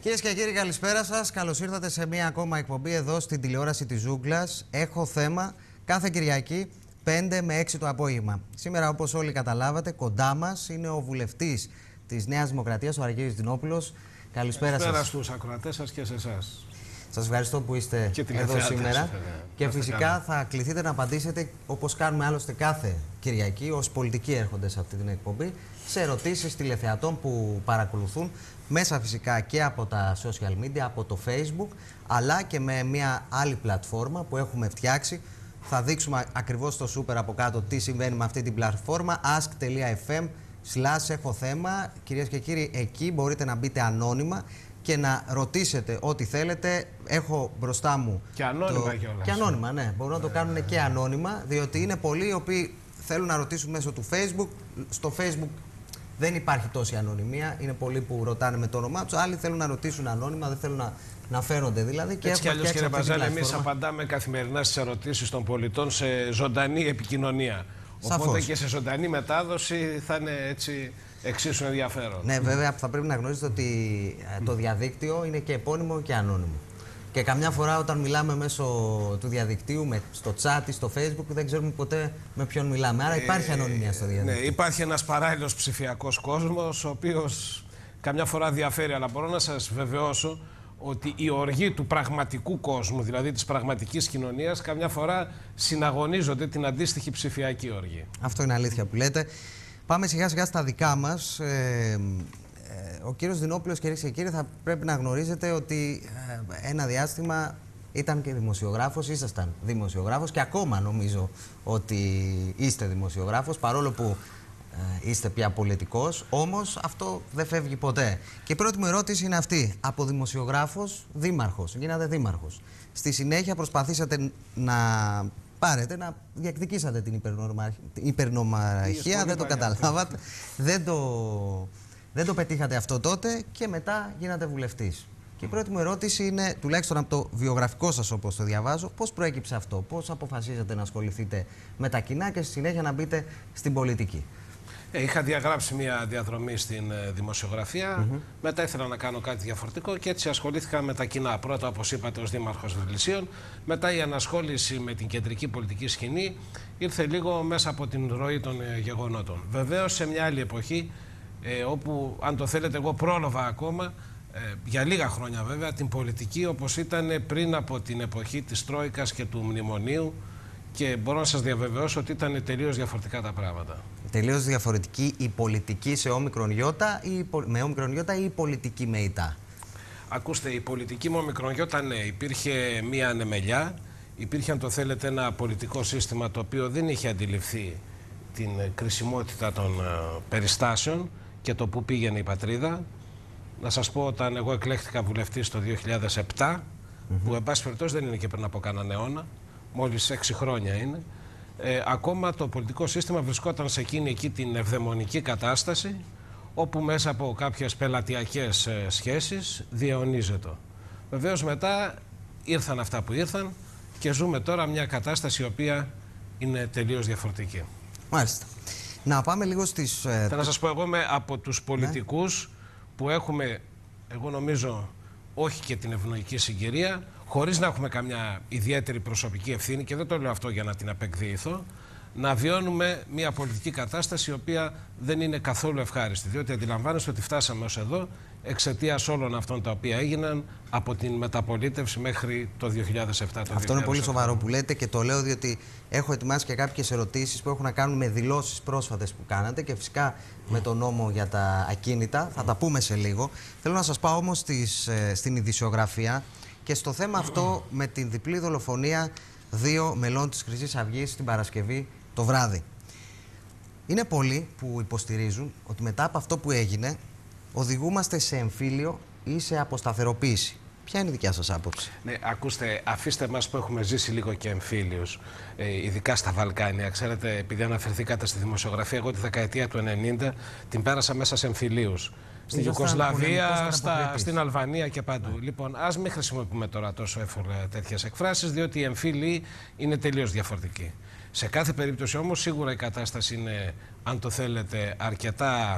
Κυρίες και κύριοι, καλησπέρα σας. Καλώς ήρθατε σε μία ακόμα εκπομπή εδώ στην τηλεόραση της Ζούγκλας. Έχω θέμα κάθε Κυριακή 5 με 6 το απόγευμα. Σήμερα, όπως όλοι καταλάβατε, κοντά μας είναι ο βουλευτής της Νέας Δημοκρατίας, ο Αργύρης Δινόπουλος. Καλησπέρα σας. Καλησπέρα στους ακροατές σας και σε εσάς. Σας ευχαριστώ που είστε εδώ σήμερα. Και φυσικά θα κληθείτε να απαντήσετε, όπως κάνουμε άλλωστε κάθε Κυριακή, ως πολιτικοί έρχονται σε αυτή την εκπομπή, σε ερωτήσεις τηλεθεατών που παρακολουθούν μέσα φυσικά και από τα social media, από το Facebook, αλλά και με μια άλλη πλατφόρμα που έχουμε φτιάξει. Θα δείξουμε ακριβώς στο σούπερ από κάτω τι συμβαίνει με αυτή την πλατφόρμα, ask.fm/έχω θέμα. Κυρίες και κύριοι, εκεί μπορείτε να μπείτε ανώνυμα και να ρωτήσετε ό,τι θέλετε. Έχω μπροστά μου. Και ανώνυμα κιόλας. Και ανώνυμα, ναι. Μπορούν να το κάνουν και ανώνυμα, διότι είναι πολλοί οι οποίοι θέλουν να ρωτήσουν μέσω του Facebook. Στο Facebook δεν υπάρχει τόση ανωνυμία. Είναι πολλοί που ρωτάνε με το όνομά τους. Άλλοι θέλουν να ρωτήσουν ανώνυμα, δεν θέλουν να φαίνονται δηλαδή. Και έτσι κι αλλιώς, κύριε Μπαζάλη, εμείς απαντάμε καθημερινά στις ερωτήσεις των πολιτών σε ζωντανή επικοινωνία. Οπότε σαφώς. Και σε ζωντανή μετάδοση θα είναι έτσι εξίσου ενδιαφέρον. Ναι, βέβαια θα πρέπει να γνωρίζετε ότι το διαδίκτυο είναι και επώνυμο και ανώνυμο. Και καμιά φορά όταν μιλάμε μέσω του διαδικτύου, στο chat ή στο Facebook, δεν ξέρουμε ποτέ με ποιον μιλάμε. Άρα υπάρχει ανωνυμία στο διαδίκτυο. Ναι, υπάρχει ένας παράλληλος ψηφιακός κόσμος, ο οποίος καμιά φορά διαφέρει, αλλά μπορώ να σας βεβαιώσω ότι η οργή του πραγματικού κόσμου, δηλαδή της πραγματικής κοινωνίας, καμιά φορά συναγωνίζονται την αντίστοιχη ψηφιακή οργή. Αυτό είναι αλήθεια που λέτε. Πάμε σιγά σιγά στα δικά μας. Ο κύριος Δινόπουλος, κυρίες και κύριοι, θα πρέπει να γνωρίζετε ότι ένα διάστημα ήταν και δημοσιογράφος, ήσασταν δημοσιογράφος και ακόμα νομίζω ότι είστε δημοσιογράφος, παρόλο που είστε πια πολιτικός, όμως αυτό δεν φεύγει ποτέ. Και η πρώτη μου ερώτηση είναι αυτή. Από δημοσιογράφος, δήμαρχος, γίνατε δήμαρχος. Στη συνέχεια προσπαθήσατε να να διεκδικήσατε την υπερνομαρχία, δεν το καταλάβατε, δεν το πετύχατε αυτό τότε και μετά γίνατε βουλευτής. Και η πρώτη μου ερώτηση είναι, τουλάχιστον από το βιογραφικό σας όπως το διαβάζω, πώς προέκυψε αυτό, πώς αποφασίζατε να ασχοληθείτε με τα κοινά και στη συνέχεια να μπείτε στην πολιτική? Είχα διαγράψει μια διαδρομή στην δημοσιογραφία, μετά ήθελα να κάνω κάτι διαφορετικό και έτσι ασχολήθηκα με τα κοινά. Πρώτα, όπως είπατε, ως δήμαρχος Βρυλισσίων, μετά η ανασχόληση με την κεντρική πολιτική σκηνή ήρθε λίγο μέσα από την ροή των γεγονότων. Βεβαίως σε μια άλλη εποχή, όπου αν το θέλετε εγώ πρόλαβα ακόμα, για λίγα χρόνια βέβαια, την πολιτική όπως ήταν πριν από την εποχή της Τρόικας και του Μνημονίου, και μπορώ να σας διαβεβαιώσω ότι ήταν τελείως διαφορετικά τα πράγματα. Τελείως διαφορετική η πολιτική σε όμικρον γιώτα με όμικρον γιώτα ή η πολιτική με ητά? Ακούστε, η πολιτική με όμικρον γιώτα, ναι, υπήρχε μία ανεμελιά, υπήρχε αν το θέλετε ένα πολιτικό σύστημα το οποίο δεν είχε αντιληφθεί την κρισιμότητα των περιστάσεων και το που πήγαινε η πατρίδα. Να σας πω, όταν εγώ εκλέχθηκα βουλευτής το 2007, που εν πάση περιπτώσει δεν είναι και πριν από κανέναν αιώνα, μόλις 6 χρόνια είναι, ακόμα το πολιτικό σύστημα βρισκόταν σε εκείνη εκεί την ευδαιμονική κατάσταση, όπου μέσα από κάποιες πελατειακές σχέσεις διαιωνίζεται. Βεβαίως μετά ήρθαν αυτά που ήρθαν και ζούμε τώρα μια κατάσταση η οποία είναι τελείως διαφορετική. Μάλιστα. Να πάμε λίγο στις... Θα να σας πω, εγώ είμαι από τους πολιτικούς που έχουμε, εγώ νομίζω, όχι και την ευνοϊκή συγκυρία, χωρίς να έχουμε καμιά ιδιαίτερη προσωπική ευθύνη, και δεν το λέω αυτό για να την απεκδίηθω, να βιώνουμε μια πολιτική κατάσταση η οποία δεν είναι καθόλου ευχάριστη. Διότι αντιλαμβάνεστε ότι φτάσαμε ως εδώ εξαιτίας όλων αυτών τα οποία έγιναν από την μεταπολίτευση μέχρι το 2007. Αυτό είναι πολύ σοβαρό που λέτε και το λέω διότι έχω ετοιμάσει και κάποιες ερωτήσεις που έχουν να κάνουν με δηλώσεις πρόσφατες που κάνατε και φυσικά με τον νόμο για τα ακίνητα. Θα τα πούμε σε λίγο. Θέλω να σας πάω όμως στην ειδησιογραφία και στο θέμα αυτό με την διπλή δολοφονία 2 μελών της Χρυσής Αυγής την Παρασκευή το βράδυ. Είναι πολλοί που υποστηρίζουν ότι μετά από αυτό που έγινε οδηγούμαστε σε εμφύλιο ή σε αποσταθεροποίηση. Ποια είναι η δικιά σας άποψη? Ναι, ακούστε, αφήστε μας που έχουμε ζήσει λίγο και εμφύλιους, ειδικά στα Βαλκάνια. Ξέρετε, επειδή αναφερθήκατε στη δημοσιογραφία, εγώ τη δεκαετία του 90 την πέρασα μέσα σε εμφύλιους. Στην Ιουγκοσλαβία, στην Αλβανία και παντού. Λοιπόν, ας μην χρησιμοποιούμε τώρα τόσο εύκολα τέτοιες εκφράσεις, διότι οι εμφύλοι είναι τελείως διαφορετικοί. Σε κάθε περίπτωση όμως, σίγουρα η κατάσταση είναι, αν το θέλετε, αρκετά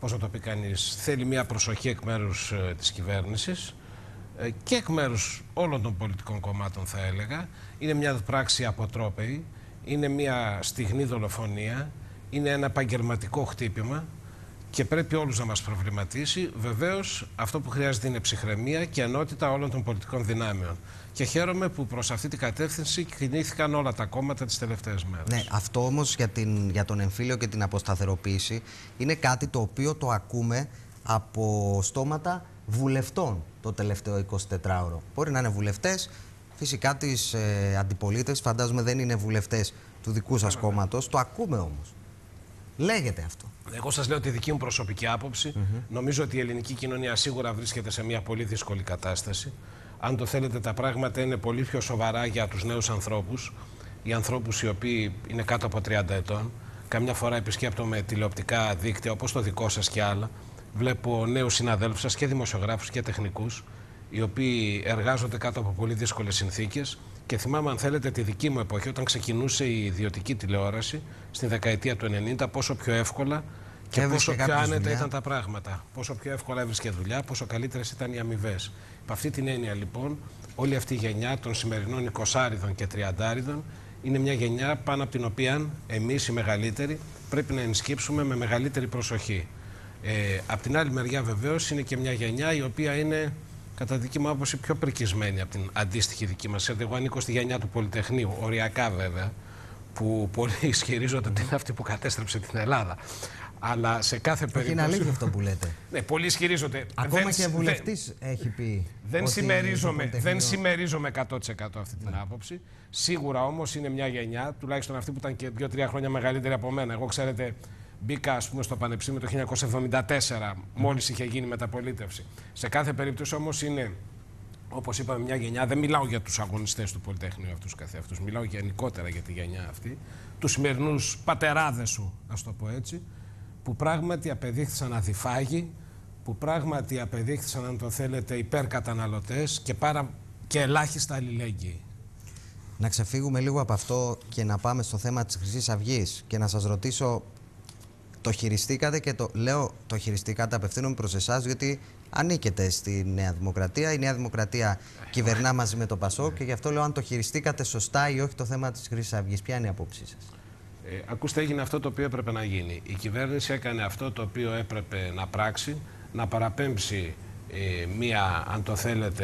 πώς να το πει κανείς, θέλει μια προσοχή εκ μέρους της κυβέρνησης και εκ μέρους όλων των πολιτικών κομμάτων, θα έλεγα. Είναι μια πράξη αποτρόπαιη, είναι μια στιγνή δολοφονία, είναι ένα επαγγελματικό χτύπημα και πρέπει όλους να μας προβληματίσει. Βεβαίως, αυτό που χρειάζεται είναι ψυχραιμία και ενότητα όλων των πολιτικών δυνάμεων. Και χαίρομαι που προς αυτή την κατεύθυνση κινήθηκαν όλα τα κόμματα τις τελευταίες μέρες. Ναι, αυτό όμως για τον εμφύλιο και την αποσταθεροποίηση είναι κάτι το οποίο το ακούμε από στόματα βουλευτών το τελευταίο 24ωρο. Μπορεί να είναι βουλευτές, φυσικά της αντιπολίτευσης, φαντάζομαι δεν είναι βουλευτές του δικού σας κόμματος. Το ακούμε όμως. Λέγεται αυτό. Εγώ σας λέω τη δική μου προσωπική άποψη. Νομίζω ότι η ελληνική κοινωνία σίγουρα βρίσκεται σε μια πολύ δύσκολη κατάσταση. Αν το θέλετε, τα πράγματα είναι πολύ πιο σοβαρά για τους νέους ανθρώπους. Οι ανθρώπους οι οποίοι είναι κάτω από 30 ετών. Καμιά φορά επισκέπτομαι τηλεοπτικά δίκτυα όπως το δικό σας και άλλα. Βλέπω νέους συναδέλφους σας και δημοσιογράφους και τεχνικούς, οι οποίοι εργάζονται κάτω από πολύ δύσκολες συνθήκες. Και θυμάμαι, αν θέλετε, τη δική μου εποχή, όταν ξεκινούσε η ιδιωτική τηλεόραση, στην δεκαετία του 90, πόσο πιο εύκολα και πόσο πιο άνετα ήταν τα πράγματα. Πόσο πιο εύκολα έβρισκε δουλειά, πόσο καλύτερες ήταν οι αμοιβές. Υπ' αυτή την έννοια, λοιπόν, όλη αυτή η γενιά των σημερινών 20άριδων και 30άριδων είναι μια γενιά πάνω από την οποία εμείς οι μεγαλύτεροι πρέπει να ενσκύψουμε με μεγαλύτερη προσοχή. Απ' την άλλη μεριά, βεβαίως, είναι και μια γενιά η οποία είναι, κατά δική μου άποψη, πιο πρικισμένη από την αντίστοιχη δική μας. Εγώ ανήκω στη γενιά του Πολυτεχνείου, οριακά βέβαια, που πολλοί ισχυρίζονται ότι είναι αυτή που κατέστρεψε την Ελλάδα. Αλλά σε κάθε περίπτωση. Είναι αλήθεια αυτό που λέτε. Ναι, πολλοί ισχυρίζονται. Ακόμα και βουλευτής έχει πει. Δεν συμμερίζομαι 100% αυτή την άποψη. Σίγουρα όμως είναι μια γενιά, τουλάχιστον αυτή που ήταν και 2-3 χρόνια μεγαλύτερη από μένα. Εγώ, ξέρετε, μπήκα, ας πούμε, στο Πανεπιστήμιο το 1974, μόλις είχε γίνει μεταπολίτευση. Σε κάθε περίπτωση όμως είναι, όπως είπαμε, μια γενιά. Δεν μιλάω για τους αγωνιστές του Πολυτεχνείου αυτούς καθεαυτούς, μιλάω γενικότερα για τη γενιά αυτή, τους σημερινούς πατεράδες σου, ας το πω έτσι, που πράγματι απεδείχθησαν αδιφάγοι, που πράγματι απεδείχθησαν, αν το θέλετε, υπερκαταναλωτές και ελάχιστα αλληλέγγυοι. Να ξεφύγουμε λίγο από αυτό και να πάμε στο θέμα της Χρυσής Αυγής και να σας ρωτήσω, το χειριστήκατε και το χειριστήκατε, απευθύνομαι προς εσάς, διότι ανήκετε στη Νέα Δημοκρατία. Η Νέα Δημοκρατία κυβερνά μαζί με το ΠΑΣΟΚ και γι' αυτό λέω αν το χειριστήκατε σωστά ή όχι το θέμα της Χρυσής Αυγής. Ποια είναι η άποψή σας? Ακούστε, έγινε αυτό το οποίο έπρεπε να γίνει. Η κυβέρνηση έκανε αυτό το οποίο έπρεπε να πράξει, να παραπέμψει μία, αν το θέλετε,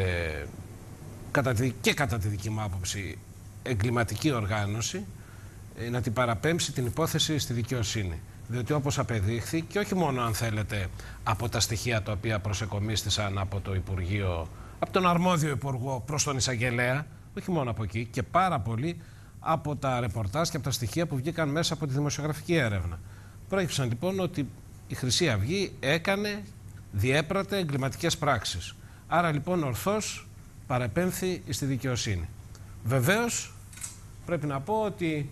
και κατά τη δική μου άποψη, εγκληματική οργάνωση, να την παραπέμψει την υπόθεση στη δικαιοσύνη. Διότι όπως απεδείχθη, και όχι μόνο, αν θέλετε, από τα στοιχεία τα οποία προσεκομίστησαν από το Υπουργείο, από τον αρμόδιο Υπουργό προς τον Εισαγγελέα, όχι μόνο από εκεί, και πάρα πολύ από τα ρεπορτάζ και από τα στοιχεία που βγήκαν μέσα από τη δημοσιογραφική έρευνα. Προέκυψαν λοιπόν ότι η Χρυσή Αυγή διέπρατε εγκληματικές πράξεις. Άρα λοιπόν ορθώς παρεπέμφθη στη δικαιοσύνη. Βεβαίως πρέπει να πω ότι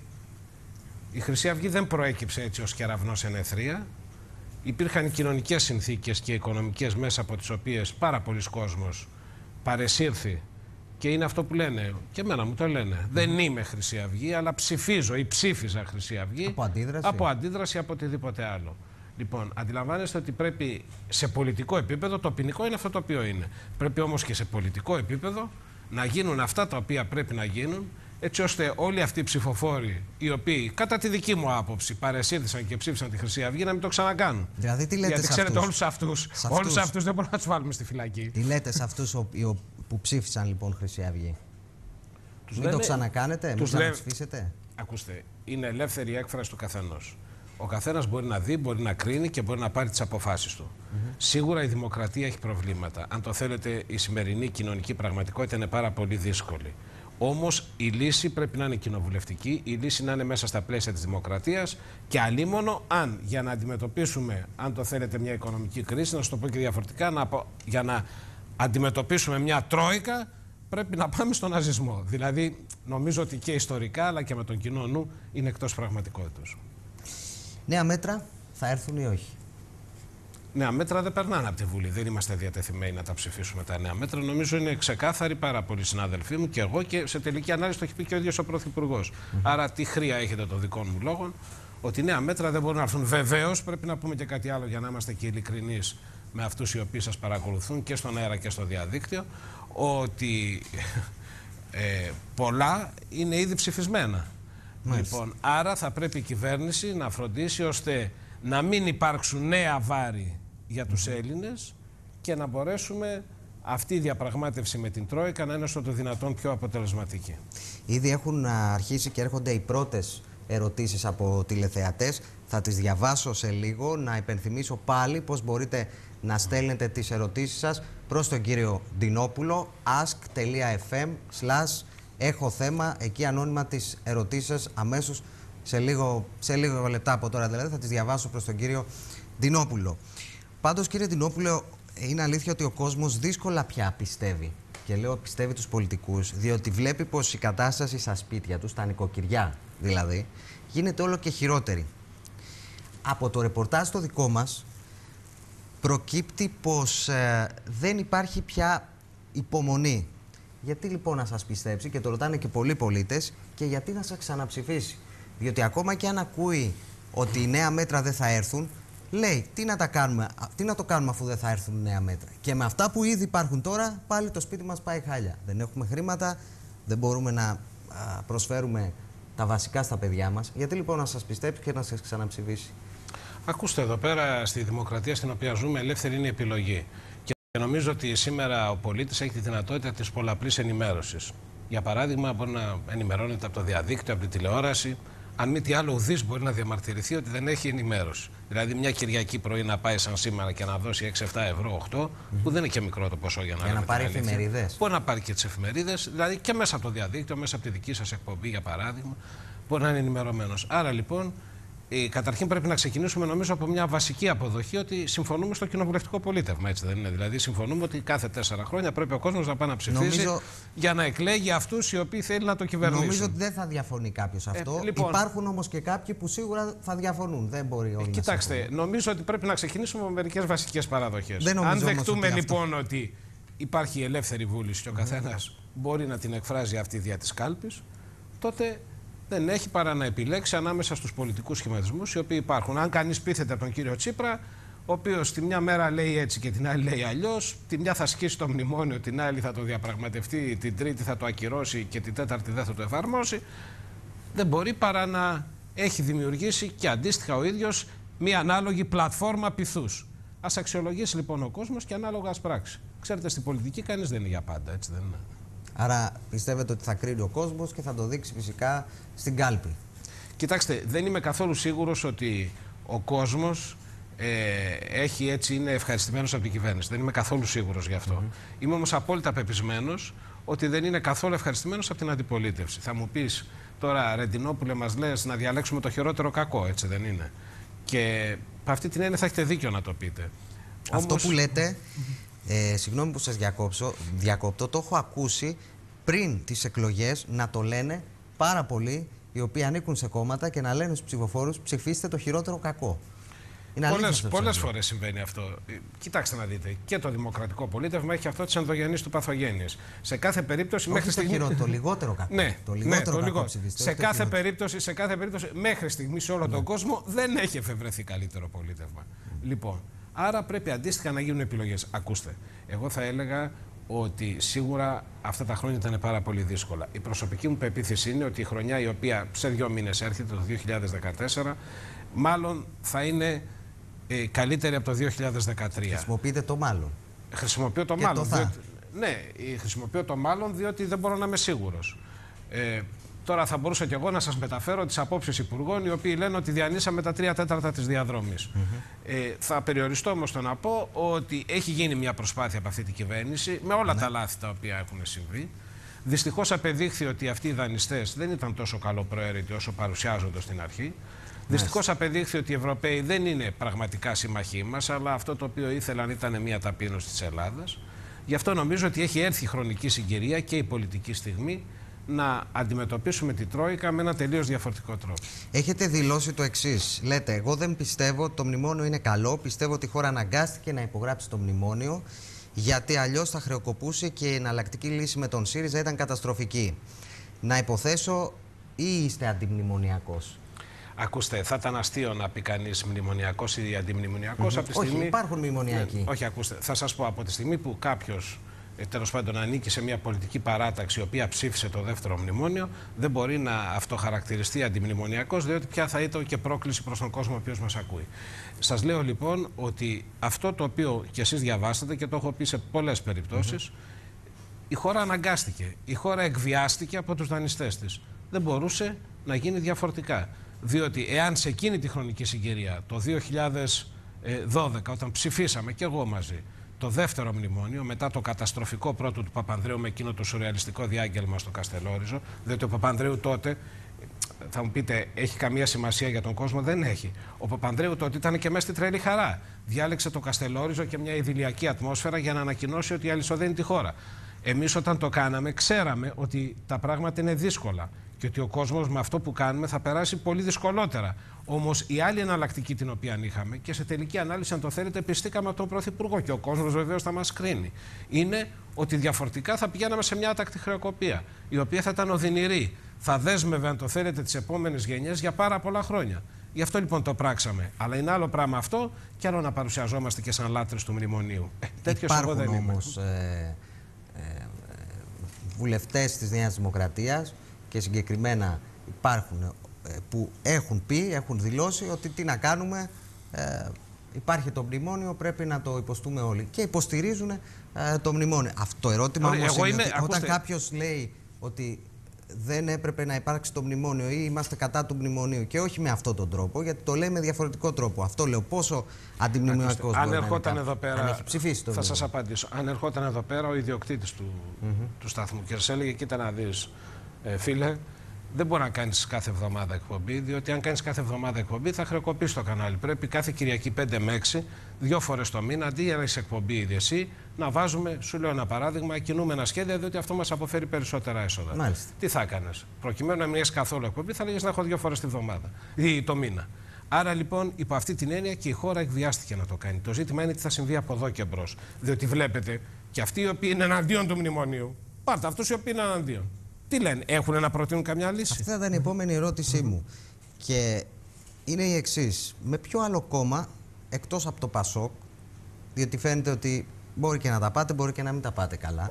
η Χρυσή Αυγή δεν προέκυψε έτσι ως κεραυνός εν αιθρία. Υπήρχαν κοινωνικές συνθήκες και οικονομικές μέσα από τις οποίες πάρα πολλοί κόσμος παρεσύρθη. Και είναι αυτό που λένε, και εμένα μου το λένε. Δεν είμαι Χρυσή Αυγή, αλλά ψηφίζω ή ψήφιζα Χρυσή Αυγή. Από αντίδραση, από οτιδήποτε άλλο. Λοιπόν, αντιλαμβάνεστε ότι πρέπει σε πολιτικό επίπεδο, το ποινικό είναι αυτό το οποίο είναι. Πρέπει όμως και σε πολιτικό επίπεδο να γίνουν αυτά τα οποία πρέπει να γίνουν, έτσι ώστε όλοι αυτοί οι ψηφοφόροι, οι οποίοι κατά τη δική μου άποψη παρεσύρθησαν και ψήφισαν τη Χρυσή Αυγή, να μην το ξανακάνουν. Δηλαδή, τι λέτε? Γιατί ξέρετε, όλους αυτούς δεν μπορούμε να τους βάλουμε στη φυλακή. Τι λέτε σε αυτούς που ψήφισαν λοιπόν Χρυσή Αυγή? Μην το ξανακάνετε, μην ξαναψηφίσετε? Ακούστε, είναι ελεύθερη η έκφραση του καθενός. Ο καθένας μπορεί να δει, μπορεί να κρίνει και μπορεί να πάρει τις αποφάσεις του. Σίγουρα η δημοκρατία έχει προβλήματα. Αν το θέλετε, η σημερινή κοινωνική πραγματικότητα είναι πάρα πολύ δύσκολη. Όμως η λύση πρέπει να είναι κοινοβουλευτική, η λύση να είναι μέσα στα πλαίσια της δημοκρατίας και αλίμονο αν για να αντιμετωπίσουμε, αν το θέλετε, μια οικονομική κρίση, να σου το πω και διαφορετικά, για να αντιμετωπίσουμε μια τρόικα, πρέπει να πάμε στον ναζισμό. Δηλαδή, νομίζω ότι και ιστορικά αλλά και με τον κοινό νου είναι εκτός πραγματικότητας. Νέα μέτρα θα έρθουν ή όχι? Νέα μέτρα δεν περνάνε από τη Βουλή. Δεν είμαστε διατεθειμένοι να τα ψηφίσουμε τα νέα μέτρα. Νομίζω είναι ξεκάθαροι πάρα πολλοί συνάδελφοί μου και εγώ, και σε τελική ανάλυση το έχει πει και ο ίδιος ο Πρωθυπουργός. Άρα, τι χρειά έχετε των δικών μου λόγων? ότι νέα μέτρα δεν μπορούν να έρθουν. Βεβαίως, πρέπει να πούμε και κάτι άλλο για να είμαστε και ειλικρινείς με αυτούς οι οποίοι σας παρακολουθούν και στον αέρα και στο διαδίκτυο, ότι πολλά είναι ήδη ψηφισμένα. Λοιπόν, άρα θα πρέπει η κυβέρνηση να φροντίσει ώστε να μην υπάρξουν νέα βάρη για τους Έλληνες και να μπορέσουμε αυτή η διαπραγμάτευση με την Τρόικα να είναι όσο το δυνατόν πιο αποτελεσματική. Ήδη έχουν αρχίσει και έρχονται οι πρώτες ερωτήσεις από τηλεθεατές. Θα τις διαβάσω σε λίγο. Να υπενθυμίσω πάλι πώς μπορείτε να στέλνετε τις ερωτήσεις σας προς τον κύριο Ντινόπουλο. ask.fm/έχω θέμα. Εκεί ανώνυμα τις ερωτήσεις σας αμέσως σε λίγο λεπτά από τώρα δηλαδή θα τις διαβάσω προς τον κύριο Ντινόπουλο. Πάντως, κύριε Ντινόπουλο, είναι αλήθεια ότι ο κόσμος δύσκολα πια πιστεύει. Και λέω πιστεύει τους πολιτικούς, διότι βλέπει πως η κατάσταση στα σπίτια τους, στα νοικοκυριά δηλαδή, γίνεται όλο και χειρότερη. Από το ρεπορτάζ το δικό μας προκύπτει πως δεν υπάρχει πια υπομονή. Γιατί λοιπόν να σας πιστέψει, και το ρωτάνε και πολλοί πολίτες, και γιατί να σας ξαναψηφίσει? Διότι ακόμα και αν ακούει ότι οι νέα μέτρα δεν θα έρθουν, λέει τι να το κάνουμε αφού δεν θα έρθουν νέα μέτρα. Και με αυτά που ήδη υπάρχουν τώρα, πάλι το σπίτι μας πάει χάλια. Δεν έχουμε χρήματα, δεν μπορούμε να προσφέρουμε τα βασικά στα παιδιά μας. Γιατί λοιπόν να σας πιστέψει και να σας ξαναψηφίσει? Ακούστε, εδώ πέρα στη δημοκρατία στην οποία ζούμε, ελεύθερη είναι η επιλογή. Και νομίζω ότι σήμερα ο πολίτης έχει τη δυνατότητα της πολλαπλής ενημέρωσης. Για παράδειγμα, μπορεί να ενημερώνεται από το διαδίκτυο, από τη τηλεόραση. Αν μη τι άλλο, ουδής μπορεί να διαμαρτυρηθεί ότι δεν έχει ενημέρωση. Δηλαδή, μια Κυριακή πρωί να πάει σαν σήμερα και να δώσει 6, 7 ευρώ, 8, που δεν είναι και μικρό το ποσό για να πάρει εφημερίδες. Μπορεί να πάρει και τις εφημερίδες, δηλαδή και μέσα από το διαδίκτυο, μέσα από τη δική σας εκπομπή, για παράδειγμα, μπορεί να είναι ενημερωμένος. Άρα λοιπόν, καταρχήν πρέπει να ξεκινήσουμε νομίζω από μια βασική αποδοχή ότι συμφωνούμε στο κοινοβουλευτικό πολίτευμα, έτσι δεν είναι? Δηλαδή, συμφωνούμε ότι κάθε 4 χρόνια πρέπει ο κόσμος να πάει να ψηφίζει για να εκλέγει αυτούς οι οποίοι θέλει να το κυβερνήσουν. Νομίζω ότι δεν θα διαφωνεί κάποιος αυτό. Λοιπόν, υπάρχουν όμως και κάποιοι που σίγουρα θα διαφωνούν. Δεν μπορεί όλοι κοιτάξτε, να συμφωνούν. νομίζω ότι πρέπει να ξεκινήσουμε με μερικές βασικές παραδοχές. Αν δεχτούμε λοιπόν ότι υπάρχει ελεύθερη βούληση και ο καθένας μπορεί να την εκφράζει αυτή δια της κάλπης, τότε δεν έχει παρά να επιλέξει ανάμεσα στους πολιτικούς σχηματισμούς οι οποίοι υπάρχουν. Αν κανείς πείθεται από τον κύριο Τσίπρα, ο οποίος τη μια μέρα λέει έτσι και την άλλη λέει αλλιώς, τη μια θα σκίσει το μνημόνιο, την άλλη θα το διαπραγματευτεί, την τρίτη θα το ακυρώσει και την τέταρτη δεν θα το εφαρμόσει, δεν μπορεί παρά να έχει δημιουργήσει και αντίστοιχα ο ίδιος μια ανάλογη πλατφόρμα πειθούς. Ας αξιολογήσει λοιπόν ο κόσμος και ανάλογα ας πράξει. Ξέρετε, στην πολιτική κανείς δεν είναι για πάντα, έτσι δεν είναι? Άρα πιστεύετε ότι θα κρίνει ο κόσμος και θα το δείξει φυσικά στην κάλπη? Κοιτάξτε, δεν είμαι καθόλου σίγουρος ότι ο κόσμος είναι ευχαριστημένος από την κυβέρνηση. Δεν είμαι καθόλου σίγουρος γι' αυτό. Είμαι όμως απόλυτα πεπισμένος ότι δεν είναι καθόλου ευχαριστημένος από την αντιπολίτευση. Θα μου πεις τώρα, Ρεντινόπουλε, μας λες να διαλέξουμε το χειρότερο κακό, έτσι δεν είναι? Και από αυτή την έννοια θα έχετε δίκιο να το πείτε. Αυτό όμως που λέτε, συγγνώμη που σας διακόπτω, το έχω ακούσει πριν τις εκλογές να το λένε πάρα πολλοί οι οποίοι ανήκουν σε κόμματα και να λένε στους ψηφοφόρους ψηφίστε το χειρότερο κακό. Πολλές φορές συμβαίνει αυτό. Κοιτάξτε να δείτε, και το δημοκρατικό πολίτευμα έχει αυτό της ενδογενής του παθογένειας. Σε κάθε περίπτωση μέχρι στιγμή. Το λιγότερο κακό. Ναι, το λιγότερο κακό ψηφίστε. Σε κάθε περίπτωση, μέχρι στιγμή σε όλο τον κόσμο δεν έχει εφευρεθεί καλύτερο πολίτευμα. Λοιπόν, άρα πρέπει αντίστοιχα να γίνουν επιλογές. Ακούστε, εγώ θα έλεγα ότι σίγουρα αυτά τα χρόνια ήταν πάρα πολύ δύσκολα. Η προσωπική μου πεποίθηση είναι ότι η χρονιά η οποία σε 2 μήνες έρχεται, το 2014, μάλλον θα είναι καλύτερη από το 2013. Χρησιμοποιείτε το μάλλον. Χρησιμοποιώ το μάλλον. Ναι, χρησιμοποιώ το μάλλον διότι δεν μπορώ να είμαι σίγουρος. Τώρα θα μπορούσα και εγώ να σας μεταφέρω τις απόψεις υπουργών οι οποίοι λένε ότι διανύσαμε τα 3/4 της διαδρομής. Θα περιοριστώ όμως στο να πω ότι έχει γίνει μια προσπάθεια από αυτή την κυβέρνηση με όλα τα λάθη τα οποία έχουν συμβεί. Δυστυχώς απεδείχθη ότι αυτοί οι δανειστές δεν ήταν τόσο καλοπροαίρετοι όσο παρουσιάζονται στην αρχή. Δυστυχώς απεδείχθη ότι οι Ευρωπαίοι δεν είναι πραγματικά συμμαχοί μας, αλλά αυτό το οποίο ήθελαν ήταν μια ταπείνωση της Ελλάδας. Γι' αυτό νομίζω ότι έχει έρθει η χρονική συγκυρία και η πολιτική στιγμή να αντιμετωπίσουμε την Τρόικα με ένα τελείως διαφορετικό τρόπο. Έχετε δηλώσει το εξής. Λέτε, εγώ δεν πιστεύω ότι το μνημόνιο είναι καλό. Πιστεύω ότι η χώρα αναγκάστηκε να υπογράψει το μνημόνιο, γιατί αλλιώς θα χρεοκοπούσε και η εναλλακτική λύση με τον ΣΥΡΙΖΑ ήταν καταστροφική. Να υποθέσω ή είστε αντιμνημονιακός? Ακούστε, θα ήταν αστείο να πει κανείς μνημονιακός ή αντιμνημονιακός από τη στιγμή. Όχι, υπάρχουν μνημονιακοί. Όχι, ακούστε, θα σας πω, από τη στιγμή που κάποιος τέλος πάντων ανήκει σε μια πολιτική παράταξη η οποία ψήφισε το δεύτερο μνημόνιο, δεν μπορεί να αυτοχαρακτηριστεί αντιμνημονιακός, διότι πια θα ήταν και πρόκληση προς τον κόσμο ο οποίος μας ακούει. Σας λέω λοιπόν ότι αυτό το οποίο κι εσείς διαβάσατε και το έχω πει σε πολλές περιπτώσεις, η χώρα αναγκάστηκε, η χώρα εκβιάστηκε από τους δανειστές της. Δεν μπορούσε να γίνει διαφορετικά. Διότι εάν σε εκείνη τη χρονική συγκυρία, το 2012, όταν ψηφίσαμε και εγώ μαζί, το δεύτερο μνημόνιο, μετά το καταστροφικό πρώτο του Παπανδρέου με εκείνο το σουρεαλιστικό διάγγελμα στο Καστελόριζο, διότι ο Παπανδρέου τότε, θα μου πείτε, έχει καμία σημασία για τον κόσμο? Δεν έχει. Ο Παπανδρέου τότε ήταν και μέσα στη τρελή χαρά. Διάλεξε το Καστελόριζο και μια ιδηλιακή ατμόσφαιρα για να ανακοινώσει ότι αλυσοδένει τη χώρα. Εμείς όταν το κάναμε, ξέραμε ότι τα πράγματα είναι δύσκολα και ότι ο κόσμος με αυτό που κάνουμε θα περάσει πολύ δυσκολότερα. Όμως η άλλη εναλλακτική την οποία είχαμε, και σε τελική ανάλυση, αν το θέλετε, πιστήκαμε από τον Πρωθυπουργό και ο κόσμος βεβαίως θα μας κρίνει, είναι ότι διαφορετικά θα πηγαίναμε σε μια άτακτη χρεοκοπία, η οποία θα ήταν οδυνηρή. Θα δέσμευε, αν το θέλετε, τις επόμενες γενιές για πάρα πολλά χρόνια. Γι' αυτό λοιπόν το πράξαμε. Αλλά είναι άλλο πράγμα αυτό και άλλο να παρουσιαζόμαστε και σαν λάτρες του μνημονίου. Τέτοιος εγώ δεν είμαι. Βουλευτές της Νέας Δημοκρατίας και συγκεκριμένα υπάρχουν που έχουν πει, έχουν δηλώσει ότι τι να κάνουμε, υπάρχει το μνημόνιο, πρέπει να το υποστούμε όλοι και υποστηρίζουν το μνημόνιο. Αυτό το ερώτημα όμως είναι ότι όταν κάποιος λέει ότι δεν έπρεπε να υπάρξει το μνημόνιο ή είμαστε κατά του μνημονίου και όχι με αυτόν τον τρόπο, γιατί το λέει με διαφορετικό τρόπο. Αυτό λέω, πόσο αντιμνημονιακός μπορεί να είναι. Εδώ πέρα, αν έχει ψηφίσει το θα σας απαντήσω. Αν ερχόταν εδώ πέρα ο ιδιοκτήτης του σταθμού και σας έλεγε, κοίτα να δεις, φίλε, δεν μπορεί να κάνεις κάθε εβδομάδα εκπομπή, διότι αν κάνεις κάθε εβδομάδα εκπομπή θα χρεοκοπείς το κανάλι. Πρέπει κάθε Κυριακή 5 με 6, 2 φορές το μήνα, αντί για να έχεις εκπομπή ήδη εσύ, να βάζουμε, σου λέω ένα παράδειγμα, κινούμενα σχέδια, διότι αυτό μας αποφέρει περισσότερα έσοδα. Μάλιστα. Τι θα έκανες? Προκειμένου να μην έχεις καθόλου εκπομπή, θα λέγες να έχω 2 φορές τη βδομάδα ή το μήνα. Άρα λοιπόν, υπό αυτή την έννοια και η χώρα εκβιάστηκε να το κάνει. Το ζήτημα είναι τι θα συμβεί από εδώ και μπρος. Διότι βλέπετε, και αυτοί οι οποίοι είναι εναντίον του μνημονίου, πάρτε αυτούς οι οποίοι είναι εναντίον. Τι λένε, έχουν να προτείνουν καμιά λύση? Αυτή θα ήταν η επόμενη ερώτησή μου. Και είναι η εξής. Με ποιο άλλο κόμμα, εκτός από το ΠΑΣΟΚ, διότι φαίνεται ότι μπορεί και να τα πάτε, μπορεί και να μην τα πάτε καλά,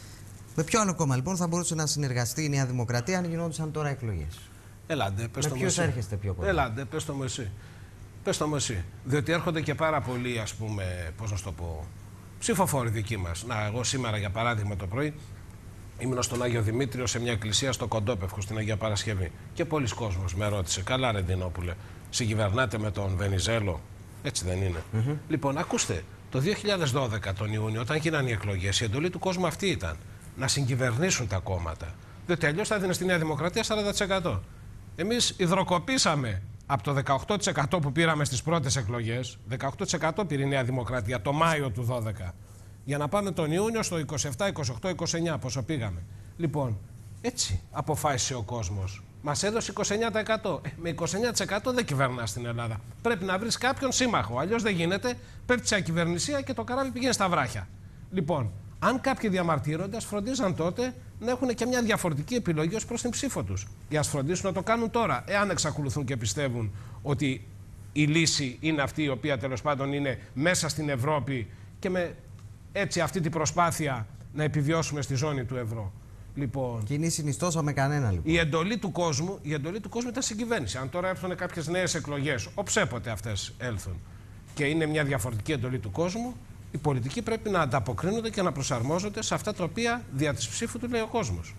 με ποιο άλλο κόμμα λοιπόν θα μπορούσε να συνεργαστεί η Νέα Δημοκρατία αν γινόντουσαν τώρα εκλογές? Ελάτε, πες με το ποιους έρχεστε πιο κοντά? Ελάτε, πες το μου εσύ. Πες το μου εσύ. Διότι έρχονται και πάρα πολλοί, ας πούμε, πώς να το πω, ψηφοφόροι δικοί μας. Να, εγώ σήμερα για παράδειγμα το πρωί ήμουν στον Άγιο Δημήτριο σε μια εκκλησία στο Κοντόπευκο, στην Αγία Παρασκευή. Και πολλοί κόσμος με ρώτησε, καλά ρε Ντινόπουλε, συγκυβερνάτε με τον Βενιζέλο? Έτσι δεν είναι? Λοιπόν, ακούστε, το 2012 τον Ιούνιο, όταν γίνανε οι εκλογές, η εντολή του κόσμου αυτή ήταν να συγκυβερνήσουν τα κόμματα. Διότι αλλιώς θα έδινε στη Νέα Δημοκρατία 40%. Εμείς υδροκοπήσαμε από το 18% που πήραμε στις πρώτες εκλογές, 18% πήρε η Νέα Δημοκρατία το Μάιο του 2012. Για να πάμε τον Ιούνιο στο 27, 28, 29, πόσο πήγαμε. Λοιπόν, έτσι αποφάσισε ο κόσμος. Μας έδωσε 29%. Με 29% δεν κυβερνά στην Ελλάδα. Πρέπει να βρεις κάποιον σύμμαχο. Αλλιώς δεν γίνεται. Πέφτει σε ακυβερνησία και το καράβι πηγαίνει στα βράχια. Λοιπόν, αν κάποιοι διαμαρτύρονται, ας φροντίζαν τότε να έχουν και μια διαφορετική επιλογή ως προς την ψήφο τους. Για ας φροντίσουν να το κάνουν τώρα. Εάν εξακολουθούν και πιστεύουν ότι η λύση είναι αυτή η οποία τέλος πάντων είναι μέσα στην Ευρώπη και με έτσι αυτή την προσπάθεια να επιβιώσουμε στη ζώνη του ευρώ. Λοιπόν, και είναι συνιστόσα με κανένα λοιπόν. Η εντολή του κόσμου ήταν συγκυβέρνηση. Αν τώρα έρθουν κάποιες νέες εκλογές, οψέποτε αυτές έλθουν, και είναι μια διαφορετική εντολή του κόσμου, οι πολιτικοί πρέπει να ανταποκρίνονται και να προσαρμόζονται σε αυτά τα οποία δια της ψήφου του λέει ο κόσμος.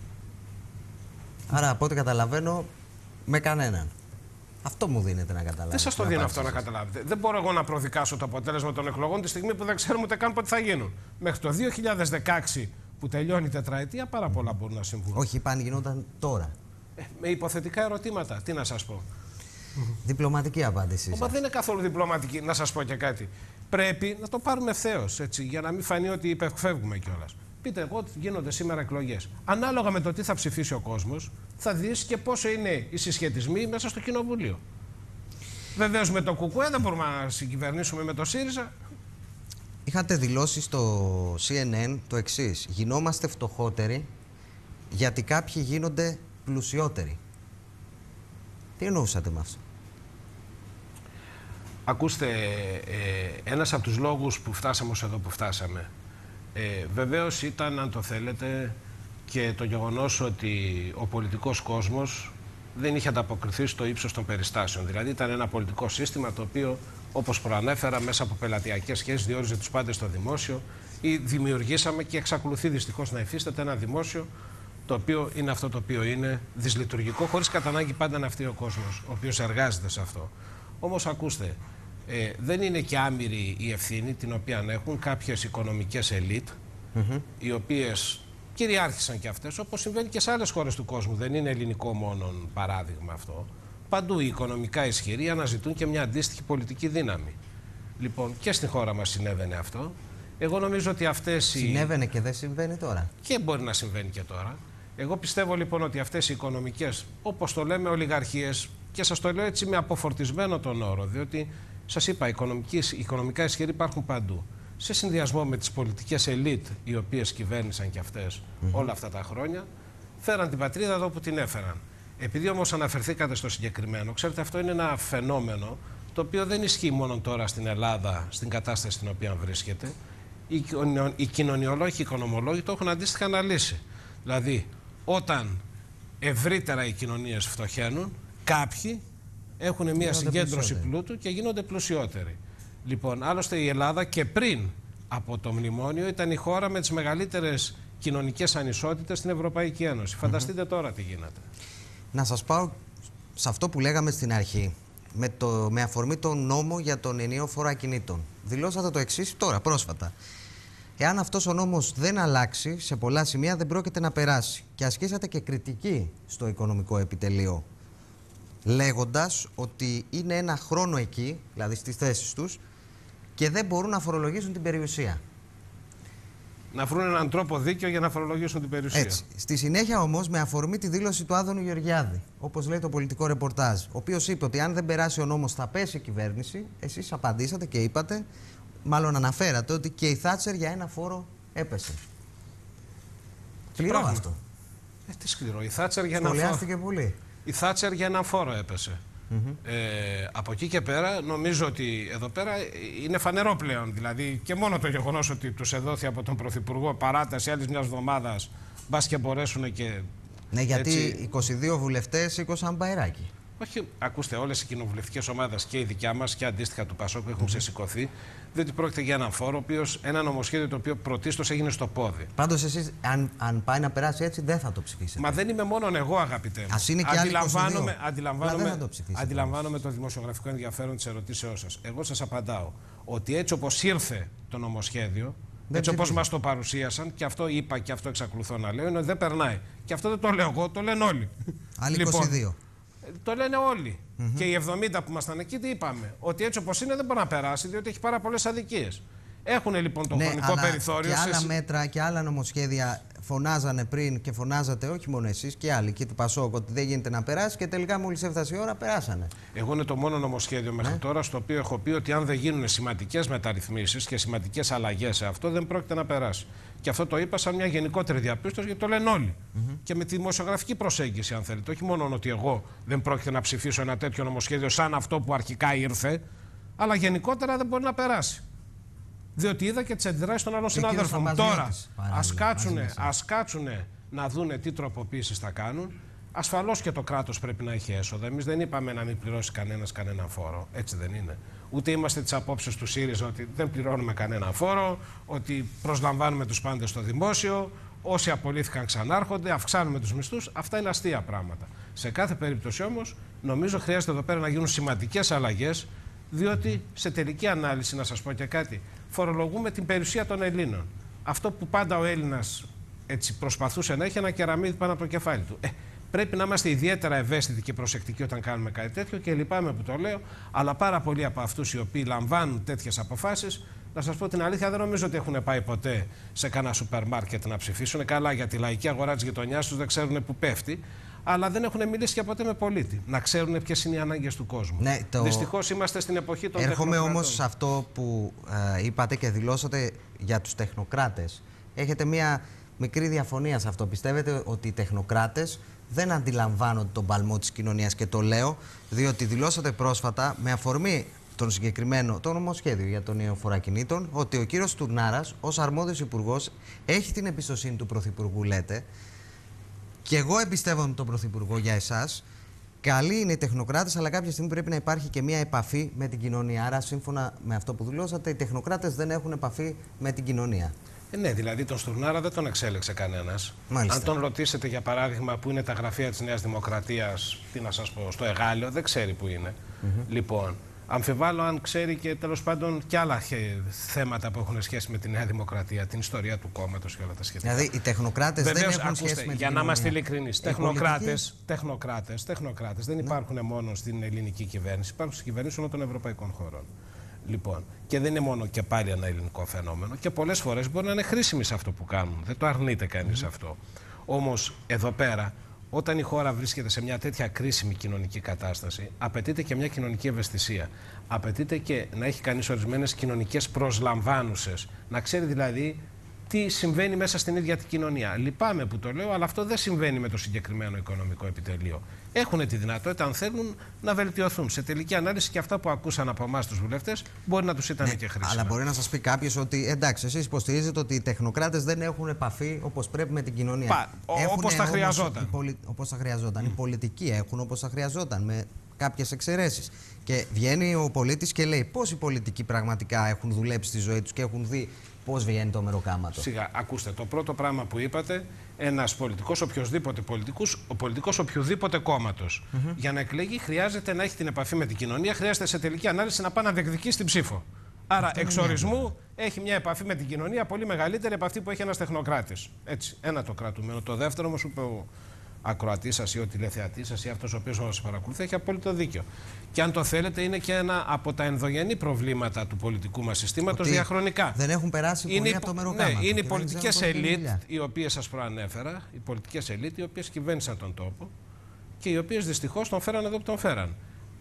Άρα, από ό,τι καταλαβαίνω, με κανέναν. Αυτό μου δίνεται να καταλάβετε. Δεν σας το δίνω αυτό να καταλάβετε. Δεν μπορώ εγώ να προδικάσω το αποτέλεσμα των εκλογών τη στιγμή που δεν ξέρουμε ούτε καν πότε θα γίνουν. Μέχρι το 2016 που τελειώνει η τετραετία, πάρα πολλά μπορούν να συμβούν. Όχι, παν γινόταν τώρα. Με υποθετικά ερωτήματα, τι να σας πω. Διπλωματική απάντηση. Μα δεν είναι καθόλου διπλωματική, να σας πω και κάτι. Πρέπει να το πάρουμε ευθέως, έτσι, για να μην φανεί ότι υπεκφεύγουμε κιόλας. Πείτε, εγώ γίνονται σήμερα εκλογές. Ανάλογα με το τι θα ψηφίσει ο κόσμος, θα δεις και πόσο είναι οι συσχετισμοί μέσα στο κοινοβούλιο. Βεβαίως με το ΚΚΕ δεν μπορούμε να συγκυβερνήσουμε με το ΣΥΡΙΖΑ. Είχατε δηλώσει στο CNN το εξής: γινόμαστε φτωχότεροι γιατί κάποιοι γίνονται πλουσιότεροι. Τι εννοούσατε με αυτό? Ακούστε, ένας από τους λόγους που φτάσαμε ως εδώ που φτάσαμε, βεβαίως ήταν, αν το θέλετε, και το γεγονός ότι ο πολιτικός κόσμος δεν είχε ανταποκριθεί στο ύψος των περιστάσεων. Δηλαδή ήταν ένα πολιτικό σύστημα το οποίο, όπως προανέφερα, μέσα από πελατειακές σχέσεις διόριζε τους πάντες στο δημόσιο, ή δημιουργήσαμε και εξακολουθεί δυστυχώς να υφίσταται ένα δημόσιο το οποίο είναι αυτό το οποίο είναι, δυσλειτουργικό, χωρίς κατά ανάγκη πάντα να φταίει ο κόσμος, ο οποίος εργάζεται σε αυτό. Όμως ακούστε, δεν είναι και άμυρη η ευθύνη την οποία έχουν κάποιες οικονομικές ελίτ, οι οποίες κυριάρχησαν και αυτές, όπως συμβαίνει και σε άλλες χώρες του κόσμου. Δεν είναι ελληνικό μόνο παράδειγμα αυτό. Παντού οι οικονομικά ισχυροί αναζητούν και μια αντίστοιχη πολιτική δύναμη. Λοιπόν, και στη χώρα μας συνέβαινε αυτό. Εγώ νομίζω ότι αυτές Συνέβαινε και δεν συμβαίνει τώρα. Και μπορεί να συμβαίνει και τώρα. Εγώ πιστεύω λοιπόν ότι αυτές οι οικονομικές, όπως το λέμε, ολιγαρχίες, και σας το λέω έτσι με αποφορτισμένο τον όρο, διότι σας είπα, οικονομικά ισχυροί υπάρχουν παντού. Σε συνδυασμό με τις πολιτικές ελίτ, οι οποίες κυβέρνησαν και αυτές όλα αυτά τα χρόνια, φέραν την πατρίδα εδώ που την έφεραν. Επειδή όμως αναφερθήκατε στο συγκεκριμένο, ξέρετε, αυτό είναι ένα φαινόμενο το οποίο δεν ισχύει μόνο τώρα στην Ελλάδα, στην κατάσταση στην οποία βρίσκεται. Οι κοινωνιολόγοι και οι οικονομολόγοι το έχουν αντίστοιχα αναλύσει. Δηλαδή, όταν ευρύτερα οι κοινωνίες φτωχαίνουν, κάποιοι έχουν μια συγκέντρωση πλούτου και γίνονται πλουσιότεροι. Λοιπόν, άλλωστε η Ελλάδα και πριν από το μνημόνιο ήταν η χώρα με τις μεγαλύτερες κοινωνικές ανισότητες στην Ευρωπαϊκή Ένωση. Φανταστείτε τώρα τι γίνεται. Να σας πάω σε αυτό που λέγαμε στην αρχή, με αφορμή τον νόμο για τον ενιαίο φόρο ακινήτων. Δηλώσατε το εξής τώρα, πρόσφατα. Εάν αυτός ο νόμος δεν αλλάξει, σε πολλά σημεία δεν πρόκειται να περάσει. Και ασκήσατε και κριτική στο οικονομικό επιτελείο, λέγοντας ότι είναι ένα χρόνο εκεί, δηλαδή στις θέσεις τους, και δεν μπορούν να φορολογήσουν την περιουσία. Να βρουν έναν τρόπο δίκαιο για να φορολογήσουν την περιουσία. Έτσι. Στη συνέχεια όμως, με αφορμή τη δήλωση του Άδωνου Γεωργιάδη, όπως λέει το πολιτικό ρεπορτάζ, ο οποίος είπε ότι αν δεν περάσει ο νόμος θα πέσει η κυβέρνηση, εσείς απαντήσατε και είπατε, μάλλον αναφέρατε, ότι και η Θάτσερ για ένα φόρο έπεσε. Σκληρό αυτό. Τι σκληρό. Η Θάτσερ για ένα φόρο. Σχολιάστηκε πολύ. Η Θάτσερ για ένα φόρο έπεσε. Από εκεί και πέρα, νομίζω ότι εδώ πέρα είναι φανερό πλέον. Δηλαδή, και μόνο το γεγονός ότι τους εδόθη από τον Πρωθυπουργό παράταση άλλης μιας εβδομάδας, μπας και μπορέσουν και. Ναι, γιατί έτσι, 22 βουλευτές σήκωσαν μπαϊράκι. Όχι, ακούστε, όλες οι κοινοβουλευτικές ομάδες και η δικιά μας και αντίστοιχα του ΠΑΣΟΚ έχουν ξεσηκωθεί, διότι πρόκειται για έναν φόρο, ένα νομοσχέδιο το οποίο πρωτίστως έγινε στο πόδι. Πάντως, εσείς, αν πάει να περάσει έτσι, δεν θα το ψηφίσετε. Μα δεν είμαι μόνο εγώ, αγαπητέ μου. Ας είναι και άλλοι 22. Αντιλαμβάνομαι το δημοσιογραφικό ενδιαφέρον της ερωτήσεώς σας. Εγώ σας απαντάω ότι έτσι όπως ήρθε το νομοσχέδιο, έτσι όπως μας το παρουσίασαν, και αυτό είπα και αυτό εξακολουθώ να λέω, είναι ότι δεν περνάει. Και αυτό δεν το λέω εγώ, το λένε όλοι. Άλλοι λοιπόν, 22. Το λένε όλοι. Και οι 70 που ήμασταν εκεί, τι είπαμε? Ότι έτσι όπως είναι δεν μπορεί να περάσει, διότι έχει πάρα πολλές αδικίες. Έχουν λοιπόν το χρονικό περιθώριο. Και άλλα μέτρα και άλλα νομοσχέδια φωνάζανε πριν και φωνάζατε όχι μόνο εσείς και άλλοι και του ΠΑΣΟΚ ότι δεν γίνεται να περάσει και τελικά μόλις έφτασε η ώρα περάσανε. Εγώ είναι το μόνο νομοσχέδιο μέχρι τώρα στο οποίο έχω πει ότι αν δεν γίνουν σημαντικές μεταρρυθμίσεις και σημαντικές αλλαγές σε αυτό, δεν πρόκειται να περάσει. Και αυτό το είπα σαν μια γενικότερη διαπίστωση, γιατί το λένε όλοι. Και με τη δημοσιογραφική προσέγγιση, αν θέλετε. Όχι μόνο ότι εγώ δεν πρόκειται να ψηφίσω ένα τέτοιο νομοσχέδιο σαν αυτό που αρχικά ήρθε, αλλά γενικότερα δεν μπορεί να περάσει. Διότι είδα και τις αντιδράσεις των άλλων συνάδελφων. Τώρα, ας κάτσουνε να δούνε τι τροποποίησεις θα κάνουν. Ασφαλώς και το κράτος πρέπει να έχει έσοδα. Εμείς δεν είπαμε να μην πληρώσει κανέναν φόρο. Έτσι δεν είναι. Ούτε είμαστε τις απόψεις του ΣΥΡΙΖΑ ότι δεν πληρώνουμε κανέναν φόρο, ότι προσλαμβάνουμε τους πάντες στο δημόσιο, όσοι απολύθηκαν ξανάρχονται, αυξάνουμε τους μισθούς. Αυτά είναι αστεία πράγματα. Σε κάθε περίπτωση όμως, νομίζω χρειάζεται εδώ πέρα να γίνουν σημαντικές αλλαγές, διότι σε τελική ανάλυση, να σας πω και κάτι, φορολογούμε την περιουσία των Ελλήνων. Αυτό που πάντα ο Έλληνας έτσι προσπαθούσε να έχει, ένα κεραμίδι πάνω από το κεφάλι του. Πρέπει να είμαστε ιδιαίτερα ευαίσθητοι και προσεκτικοί όταν κάνουμε κάτι τέτοιο και λυπάμαι που το λέω, αλλά πάρα πολλοί από αυτούς οι οποίοι λαμβάνουν τέτοιες αποφάσεις, να σας πω την αλήθεια, δεν νομίζω ότι έχουν πάει ποτέ σε κανένα σούπερ μάρκετ να ψηφίσουν. Καλά, για τη λαϊκή αγορά της γειτονιάς τους δεν ξέρουν που πέφτει, αλλά δεν έχουν μιλήσει και ποτέ με πολίτη. Να ξέρουν ποιες είναι οι ανάγκες του κόσμου. Ναι, δυστυχώς είμαστε στην εποχή των τεχνοκρατών. Έρχομαι όμως σε αυτό που είπατε και δηλώσατε για τους τεχνοκράτες. Έχετε μία μικρή διαφωνία σε αυτό. Πιστεύετε ότι οι τεχνοκράτες δεν αντιλαμβάνονται τον παλμό της κοινωνίας. Και το λέω διότι δηλώσατε πρόσφατα με αφορμή τον συγκεκριμένο το νομοσχέδιο για τον ιεοφορακινήτων ότι ο κύριος Τουρνάρας ως αρμόδιος υπουργός έχει την εμπιστοσύνη του Πρωθυπουργού, λέτε. Και εγώ εμπιστεύομαι τον Πρωθυπουργό για εσάς. Καλοί είναι οι τεχνοκράτες, αλλά κάποια στιγμή πρέπει να υπάρχει και μια επαφή με την κοινωνία. Άρα, σύμφωνα με αυτό που δηλώσατε, οι τεχνοκράτες δεν έχουν επαφή με την κοινωνία. Ναι, δηλαδή τον Στουρνάρα δεν τον εξέλεξε κανένας. Αν τον ρωτήσετε, για παράδειγμα, που είναι τα γραφεία της Νέας Δημοκρατίας, τι να σας πω, στο Εγάλεο, δεν ξέρει που είναι. Λοιπόν, αμφιβάλλω αν ξέρει και τέλος πάντων και άλλα θέματα που έχουν σχέση με τη Νέα Δημοκρατία, την ιστορία του κόμματος και όλα τα σχετικά. Δηλαδή οι τεχνοκράτες δεν έχουν σχέση με την για να είμαστε ειλικρινείς, τεχνοκράτες δεν υπάρχουν μόνο στην ελληνική κυβέρνηση, υπάρχουν στις κυβερνήσεις όλων των ευρωπαϊκών χωρών. Λοιπόν, και δεν είναι μόνο και πάλι ένα ελληνικό φαινόμενο και πολλές φορές μπορεί να είναι χρήσιμοι σε αυτό που κάνουν. Δεν το αρνείται κανείς αυτό. Όμως εδώ πέρα, όταν η χώρα βρίσκεται σε μια τέτοια κρίσιμη κοινωνική κατάσταση, απαιτείται και μια κοινωνική ευαισθησία. Απαιτείται και να έχει κανείς ορισμένες κοινωνικές προσλαμβάνουσες. Να ξέρει δηλαδή τι συμβαίνει μέσα στην ίδια την κοινωνία. Λυπάμαι που το λέω, αλλά αυτό δεν συμβαίνει με το συγκεκριμένο οικονομικό επιτελείο. Έχουν τη δυνατότητα, αν θέλουν, να βελτιωθούν. Σε τελική ανάλυση και αυτά που ακούσαν από εμάς τους βουλευτές μπορεί να τους ήταν και χρήσιμα. Αλλά μπορεί να σας πει κάποιος ότι εντάξει, εσείς υποστηρίζετε ότι οι τεχνοκράτες δεν έχουν επαφή όπως πρέπει με την κοινωνία. Όπως θα χρειαζόταν. Όπως θα χρειαζόταν. Οι πολιτικοί έχουν όπως θα χρειαζόταν, με κάποιες εξαιρέσεις. Και βγαίνει ο πολίτης και λέει πώς οι πολιτικοί πραγματικά έχουν δουλέψει στη ζωή τους και έχουν δει πώς βγαίνει το μεροκάματο. Σιγά, ακούστε, το πρώτο πράγμα που είπατε, ένας πολιτικός οποιοδήποτε πολιτικός οποιοδήποτε κόμματος, για να εκλεγεί χρειάζεται να έχει την επαφή με την κοινωνία, χρειάζεται σε τελική ανάλυση να πάει να διεκδικήσει την ψήφο. Άρα, εξ ορισμού έχει μια επαφή με την κοινωνία πολύ μεγαλύτερη από αυτή που έχει ένας τεχνοκράτης. Έτσι, ένα το κρατούμενο. Το δεύτερο, όμως, είπε ο ακροατής σας ή ο τηλεθεατής σας ή αυτός ο οποίος μας παρακολουθεί, έχει απόλυτο δίκιο. Και αν το θέλετε, είναι και ένα από τα ενδογενή προβλήματα του πολιτικού μας συστήματος διαχρονικά. Δεν έχουν περάσει πολύ από το μεροκάματο. Ναι, είναι οι πολιτικές ελίτ, οι οποίες σας προανέφερα, οι πολιτικές ελίτ, οι οποίες κυβέρνησαν τον τόπο και οι οποίες δυστυχώς τον φέραν εδώ που τον φέραν.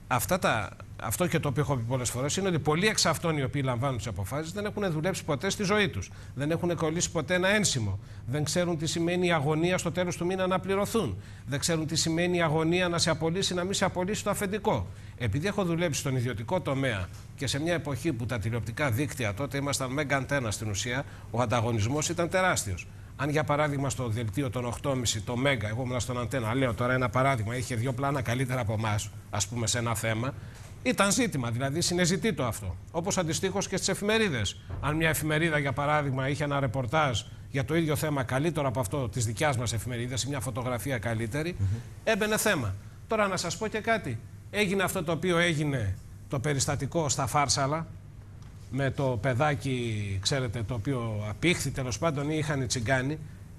Αυτό και το οποίο έχω πει πολλές φορές είναι ότι πολλοί εξ αυτών οι οποίοι λαμβάνουν τις αποφάσεις δεν έχουν δουλέψει ποτέ στη ζωή τους. Δεν έχουν κολλήσει ποτέ ένα ένσημο. Δεν ξέρουν τι σημαίνει η αγωνία στο τέλος του μήνα να πληρωθούν. Δεν ξέρουν τι σημαίνει η αγωνία να σε απολύσει, να μην σε απολύσει το αφεντικό. Επειδή έχω δουλέψει στον ιδιωτικό τομέα και σε μια εποχή που τα τηλεοπτικά δίκτυα τότε ήμασταν μέγα αντένα στην ουσία, ο ανταγωνισμός ήταν τεράστιος. Αν για παράδειγμα στο δελτίο των 8.30 το Μέγκα, εγώ ήμουν στον Αντένα, λέω τώρα ένα παράδειγμα, είχε 2 πλάνα καλύτερα από εμάς, ας πούμε, σε ένα θέμα, ήταν ζήτημα, δηλαδή συνεζητήτο αυτό. Όπως αντιστοίχως και στις εφημερίδες. Αν μια εφημερίδα, για παράδειγμα, είχε ένα ρεπορτάζ για το ίδιο θέμα καλύτερο από αυτό της δικιάς μας εφημερίδας ή μια φωτογραφία καλύτερη, έμπαινε θέμα. Τώρα να σας πω και κάτι. Έγινε αυτό το οποίο έγινε, το περιστατικό στα Φάρσαλα, με το παιδάκι, ξέρετε, το οποίο απήχθη τέλος πάντων ή είχαν οι τσιγκάνοι.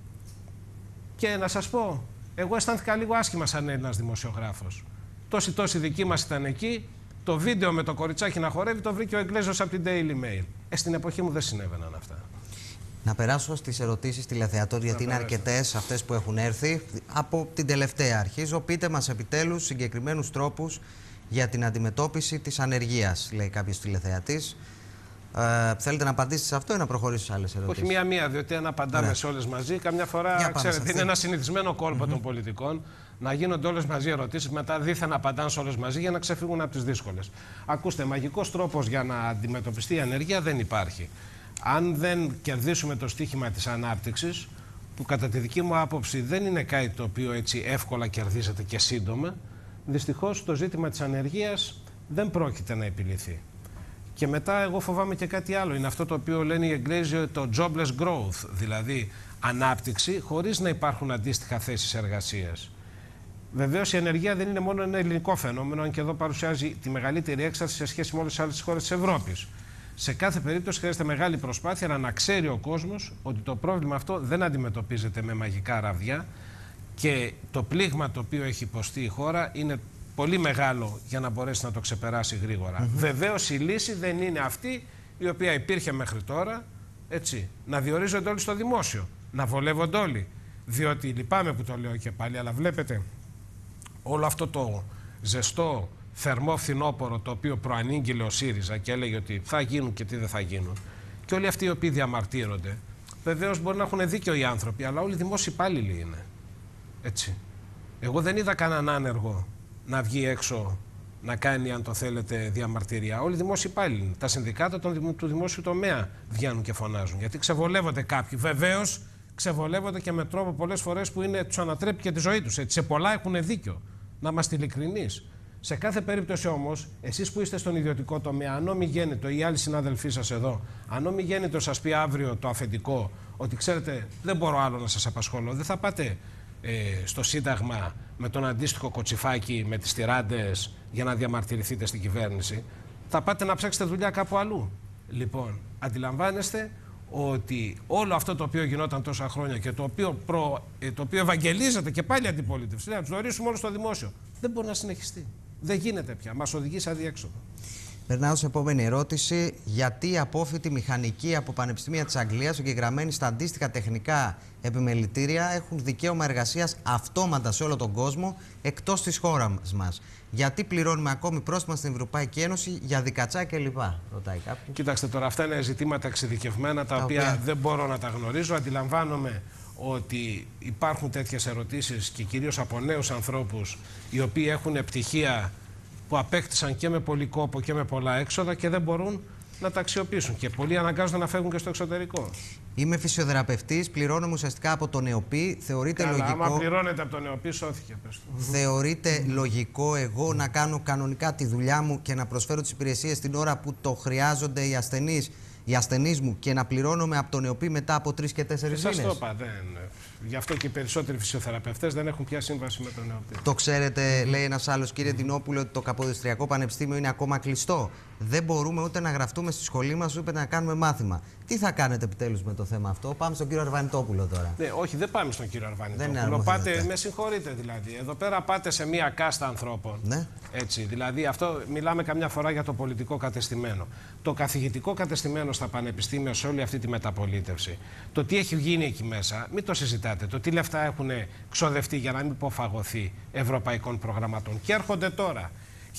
Και να σας πω, εγώ αισθάνθηκα λίγο άσχημα σαν Έλληνας δημοσιογράφος. Τόσοι δικοί μας ήταν εκεί, το βίντεο με το κοριτσάκι να χορεύει το βρήκε ο Εγγλέζος από την Daily Mail. Στην εποχή μου δεν συνέβαιναν αυτά. Να περάσω στις ερωτήσεις τηλεθεατών, γιατί είναι αρκετές αυτές που έχουν έρθει. Από την τελευταία αρχίζω, πείτε μας επιτέλους συγκεκριμένους τρόπους για την αντιμετώπιση της ανεργίας, λέει κάποιος τηλεθεατής. Θέλετε να απαντήσετε σε αυτό ή να προχωρήσω σε άλλες ερωτήσεις? Όχι μία-μία, διότι αν απαντάμε σε όλες μαζί, καμιά φορά ξέρετε, είναι ένα συνηθισμένο κόλπο των πολιτικών να γίνονται όλες μαζί ερωτήσεις, μετά δήθεν απαντάνε σε όλες μαζί για να ξεφύγουν από τις δύσκολες. Ακούστε, μαγικός τρόπος για να αντιμετωπιστεί η ανεργία δεν υπάρχει. Αν δεν κερδίσουμε το στίχημα της ανάπτυξης, που κατά τη δική μου άποψη δεν είναι κάτι το οποίο έτσι εύκολα κερδίζεται και σύντομα, δυστυχώς το ζήτημα της ανεργίας δεν πρόκειται να επιλυθεί. Και μετά εγώ φοβάμαι και κάτι άλλο. Είναι αυτό το οποίο λένε οι Εγγλέζοι το jobless growth, δηλαδή ανάπτυξη χωρίς να υπάρχουν αντίστοιχα θέσεις εργασίας. Βεβαίως η ανεργία δεν είναι μόνο ένα ελληνικό φαινόμενο, αν και εδώ παρουσιάζει τη μεγαλύτερη έξαρση σε σχέση με όλες τις άλλες χώρες της Ευρώπης. Σε κάθε περίπτωση χρειάζεται μεγάλη προσπάθεια να ξέρει ο κόσμος ότι το πρόβλημα αυτό δεν αντιμετωπίζεται με μαγικά ραβδιά και το πλήγμα το οποίο έχει υποστεί η χώρα είναι πολύ μεγάλο για να μπορέσει να το ξεπεράσει γρήγορα. Βεβαίως η λύση δεν είναι αυτή η οποία υπήρχε μέχρι τώρα, έτσι, να διορίζονται όλοι στο δημόσιο, να βολεύονται όλοι. Διότι λυπάμαι που το λέω και πάλι, αλλά βλέπετε όλο αυτό το ζεστό, θερμό φθινόπωρο το οποίο προανήγγειλε ο ΣΥΡΙΖΑ και έλεγε ότι θα γίνουν και τι δεν θα γίνουν. Και όλοι αυτοί οι οποίοι διαμαρτύρονται, βεβαίως μπορεί να έχουν δίκιο οι άνθρωποι, αλλά όλοι οι δημόσιοι υπάλληλοι είναι. Έτσι. Εγώ δεν είδα κανέναν άνεργο να βγει έξω να κάνει, αν το θέλετε, διαμαρτυρία. Όλοι οι δημόσιοι υπάλληλοι, τα συνδικάτα του δημόσιου τομέα βγαίνουν και φωνάζουν. Γιατί ξεβολεύονται κάποιοι. Βεβαίως, ξεβολεύονται και με τρόπο πολλές φορές που τους ανατρέπει και τη ζωή τους. Σε πολλά έχουν δίκιο. Να είμαστε ειλικρινείς. Σε κάθε περίπτωση όμως, εσείς που είστε στον ιδιωτικό τομέα, αν μη γέννητο ή άλλοι συνάδελφοί σας εδώ, αν μη γέννητο σας πει αύριο το αφεντικό ότι ξέρετε, δεν μπορώ άλλο να σας απασχολώ, δεν θα πάτε στο Σύνταγμα με τον αντίστοιχο κοτσιφάκι με τις τυράντες για να διαμαρτυρηθείτε στην κυβέρνηση. Θα πάτε να ψάξετε δουλειά κάπου αλλού. Λοιπόν, αντιλαμβάνεστε ότι όλο αυτό το οποίο γινόταν τόσα χρόνια και το οποίο ευαγγελίζεται και πάλι αντιπολίτευση, να τους γνωρίσουμε όλους στο δημόσιο, δεν μπορεί να συνεχιστεί. Δεν γίνεται πια. Μας οδηγεί σε αδιέξοδο. Περνάω σε επόμενη ερώτηση. Γιατί οι απόφοιτοι μηχανικοί από πανεπιστήμια της Αγγλίας, εγγεγραμμένοι στα αντίστοιχα τεχνικά επιμελητήρια, έχουν δικαίωμα εργασίας αυτόματα σε όλο τον κόσμο εκτός της χώρας μας? Γιατί πληρώνουμε ακόμη πρόστιμα στην Ευρωπαϊκή Ένωση για δικατσά κλπ? Ρωτάει κάποιος. Κοιτάξτε τώρα, αυτά είναι ζητήματα εξειδικευμένα τα οποία δεν μπορώ να τα γνωρίζω. Αντιλαμβάνομαι ότι υπάρχουν τέτοιες ερωτήσεις και κυρίως από νέους ανθρώπους οι οποίοι έχουν πτυχία που απέκτησαν και με πολύ κόπο και με πολλά έξοδα και δεν μπορούν να τα αξιοποιήσουν. Και πολλοί αναγκάζονται να φεύγουν και στο εξωτερικό. Είμαι φυσιοθεραπευτής, πληρώνομαι ουσιαστικά από τον ΕΟΠΗ. Θεωρείται λογικό. Άμα πληρώνεται από τον ΕΟΠΗ, σώθηκε. Θεωρείται λογικό εγώ να κάνω κανονικά τη δουλειά μου και να προσφέρω τις υπηρεσίες την ώρα που το χρειάζονται οι ασθενείς μου και να πληρώνομαι από τον ΕΟΠΗ μετά από 3 και 4 μήνες? Σας το είπα. Γι' αυτό και οι περισσότεροι φυσιοθεραπευτές δεν έχουν πια σύμβαση με τον ΕΟΠΗ. Το ξέρετε, λέει ένας άλλος, κύριε Δινόπουλε, ότι το Καποδιστριακό Πανεπιστήμιο είναι ακόμα κλειστό. Δεν μπορούμε ούτε να γραφτούμε στη σχολή μας, ούτε να κάνουμε μάθημα. Τι θα κάνετε επιτέλους με το θέμα αυτό? Πάμε στον κύριο Αρβανιτόπουλο τώρα. Ναι, όχι, δεν πάμε στον κύριο Αρβανιτόπουλο. Πάτε, με συγχωρείτε δηλαδή. Εδώ πέρα πάτε σε μία κάστα ανθρώπων. Ναι. Έτσι, δηλαδή, αυτό μιλάμε καμιά φορά για το πολιτικό κατεστημένο. Το καθηγητικό κατεστημένο στα πανεπιστήμια, σε όλη αυτή τη μεταπολίτευση, το τι έχει γίνει εκεί μέσα, μην το συζητάτε. Το τι λεφτά έχουν ξοδευτεί, για να μην πω φαγωθεί, ευρωπαϊκών προγραμματών. Και έρχονται τώρα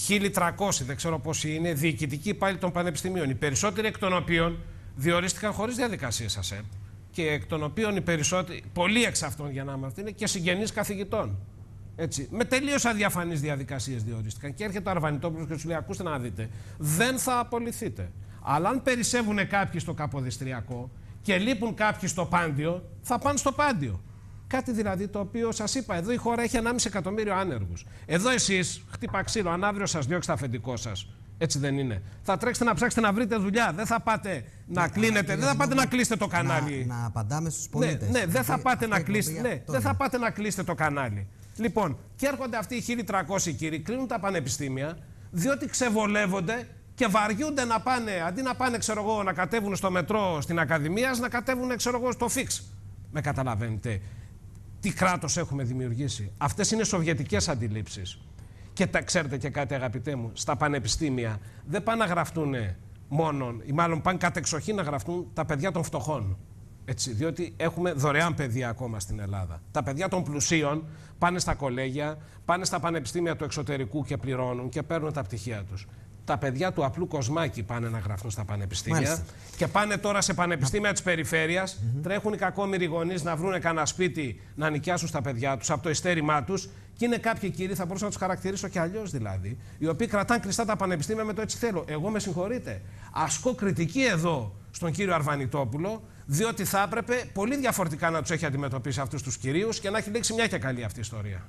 1.300, δεν ξέρω πόσοι είναι, διοικητικοί υπάλληλοι των πανεπιστημίων. Οι περισσότεροι εκ των οποίων διορίστηκαν χωρίς διαδικασίες ΑΣΕΠ. Και εκ των οποίων οι περισσότεροι, πολλοί εξ αυτών για να είμαστε, είναι και συγγενείς καθηγητών. Έτσι, με τελείως αδιαφανείς διαδικασίες διορίστηκαν. Και έρχεται ο Αρβανιτόπουλος και του λέει: ακούστε να δείτε, δεν θα απολυθείτε. Αλλά αν περισσεύουν κάποιοι στο Καποδιστριακό και λείπουν κάποιοι στο Πάντιο, θα πάνε στο Πάντιο. Κάτι δηλαδή το οποίο σας είπα, εδώ η χώρα έχει 1,5 εκατομμύριο άνεργους. Εδώ εσείς, χτύπα ξύλο, αν αύριο σας διώξει το αφεντικό σας, έτσι δεν είναι? Θα τρέξετε να ψάξετε να βρείτε δουλειά. Δεν θα πάτε να κλείνετε, δεν θα πάτε να κλείσετε το κανάλι. Να απαντάμε στους πολίτες. Ναι, δεν θα πάτε να κλείσετε. Ναι, δεν θα πάτε να κλείσετε το κανάλι. Λοιπόν, και έρχονται αυτοί οι 1.300 κύριοι, κλείνουν τα πανεπιστήμια, διότι ξεβολεύονται και βαριούνται να πάνε, αντί να πάνε, ξέρω εγώ, να κατέβουν στο μετρό στην Ακαδημίας, να κατέβουν, ξέρω εγώ, στο Φίξ. Με καταλαβαίνετε τι κράτος έχουμε δημιουργήσει? Αυτές είναι σοβιετικές αντιλήψεις. Και ξέρετε και κάτι, αγαπητέ μου, στα πανεπιστήμια δεν πάνε να γραφτούν μόνον, ή μάλλον πάνε κατεξοχήν να γραφτούν τα παιδιά των φτωχών. Έτσι, διότι έχουμε δωρεάν παιδεία ακόμα στην Ελλάδα. Τα παιδιά των πλουσίων πάνε στα κολέγια, πάνε στα πανεπιστήμια του εξωτερικού και πληρώνουν και παίρνουν τα πτυχία τους. Τα παιδιά του απλού Κοσμάκη πάνε να γραφτούν στα πανεπιστήμια. Μάλιστα. Και πάνε τώρα σε πανεπιστήμια της περιφέρειας. Τρέχουν οι κακόμοιροι γονείς να βρουν κανένα σπίτι να νοικιάσουν στα παιδιά τους από το ειστέρημά τους. Και είναι κάποιοι κύριοι, θα μπορούσα να τους χαρακτηρίσω και αλλιώς δηλαδή, οι οποίοι κρατάνε κλειστά τα πανεπιστήμια με το έτσι θέλω. Εγώ, με συγχωρείτε, ασκώ κριτική εδώ στον κύριο Αρβανιτόπουλο, διότι θα έπρεπε πολύ διαφορετικά να τους έχει αντιμετωπίσει αυτούς τους κυρίους και να έχει λήξει μια και καλή αυτή η ιστορία.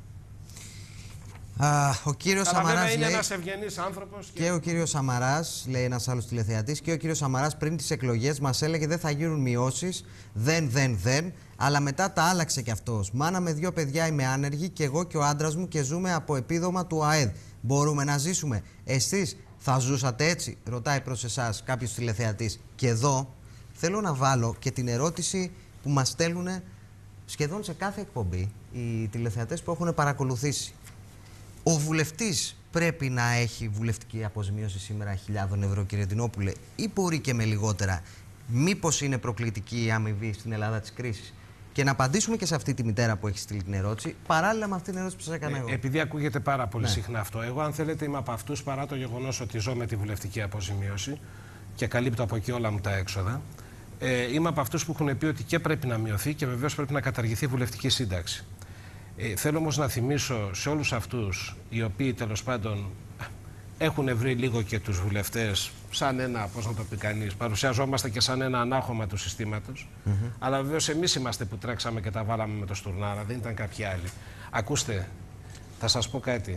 Ο κύριος Σαμαράς είναι ένας ευγενής άνθρωπος. Και ο κύριος Σαμαράς, λέει ένας άλλος τηλεθεατής, και ο κύριος Σαμαράς πριν τις εκλογές μας έλεγε δεν θα γίνουν μειώσεις, δεν, αλλά μετά τα άλλαξε κι αυτός. Μάνα με 2 παιδιά είμαι άνεργη και εγώ και ο άντρας μου και ζούμε από επίδομα του ΑΕΔ. Μπορούμε να ζήσουμε? Εσείς θα ζούσατε έτσι? Ρωτάει προς εσάς κάποιος τηλεθεατής. Και εδώ θέλω να βάλω και την ερώτηση που μας στέλνουν σχεδόν σε κάθε εκπομπή οι τηλεθεατές που έχουν παρακολουθήσει. Ο βουλευτής πρέπει να έχει βουλευτική αποζημίωση σήμερα 1.000 ευρώ, κύριε Δινόπουλε, ή μπορεί και με λιγότερα? Μήπως είναι προκλητική η αμοιβή στην Ελλάδα της κρίσης? Και να απαντήσουμε και σε αυτή τη μητέρα που έχει στείλει την ερώτηση, παράλληλα με αυτή την ερώτηση που σας έκανα εγώ. Επειδή ακούγεται πάρα πολύ συχνά αυτό, εγώ, αν θέλετε, είμαι από αυτούς, παρά το γεγονός ότι ζω με τη βουλευτική αποζημίωση και καλύπτω από εκεί όλα μου τα έξοδα, είμαι από αυτούς που έχουν πει ότι και πρέπει να μειωθεί και βεβαίως πρέπει να καταργηθεί η βουλευτική σύνταξη. Θέλω όμως να θυμίσω σε όλους αυτούς οι οποίοι τέλος πάντων έχουν βρει λίγο και τους βουλευτές σαν ένα, πώς να το πει κανείς, παρουσιαζόμαστε και σαν ένα ανάχωμα του συστήματος. Αλλά βεβαίως εμείς είμαστε που τρέξαμε και τα βάλαμε με το Στουρνάρα, δεν ήταν κάποιοι άλλοι. Ακούστε, θα σας πω κάτι.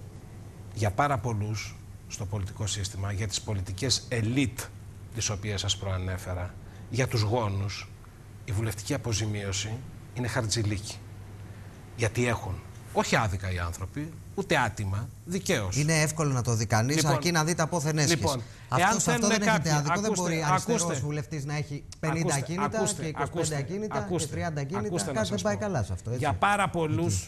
Για πάρα πολλούς στο πολιτικό σύστημα, για τις πολιτικές ελίτ τις οποίες σας προανέφερα, για τους γόνους, η βουλευτική αποζημίωση είναι χαρτζηλίκι. Γιατί έχουν, όχι άδικα οι άνθρωποι, ούτε άτιμα, δικαίως. Είναι εύκολο να το δει κανείς, Λοιπόν, αρκεί να δείτε από πόθεν έσχες. Λοιπόν, αυτό δεν έχετε άδικο, δεν μπορεί ακούστε, αριστερός βουλευτής να έχει 50 ακίνητα και 25 ακίνητα και 30 ακίνητα. Κάτι δεν πάει καλά σε αυτό. Έτσι. Για πάρα πολλούς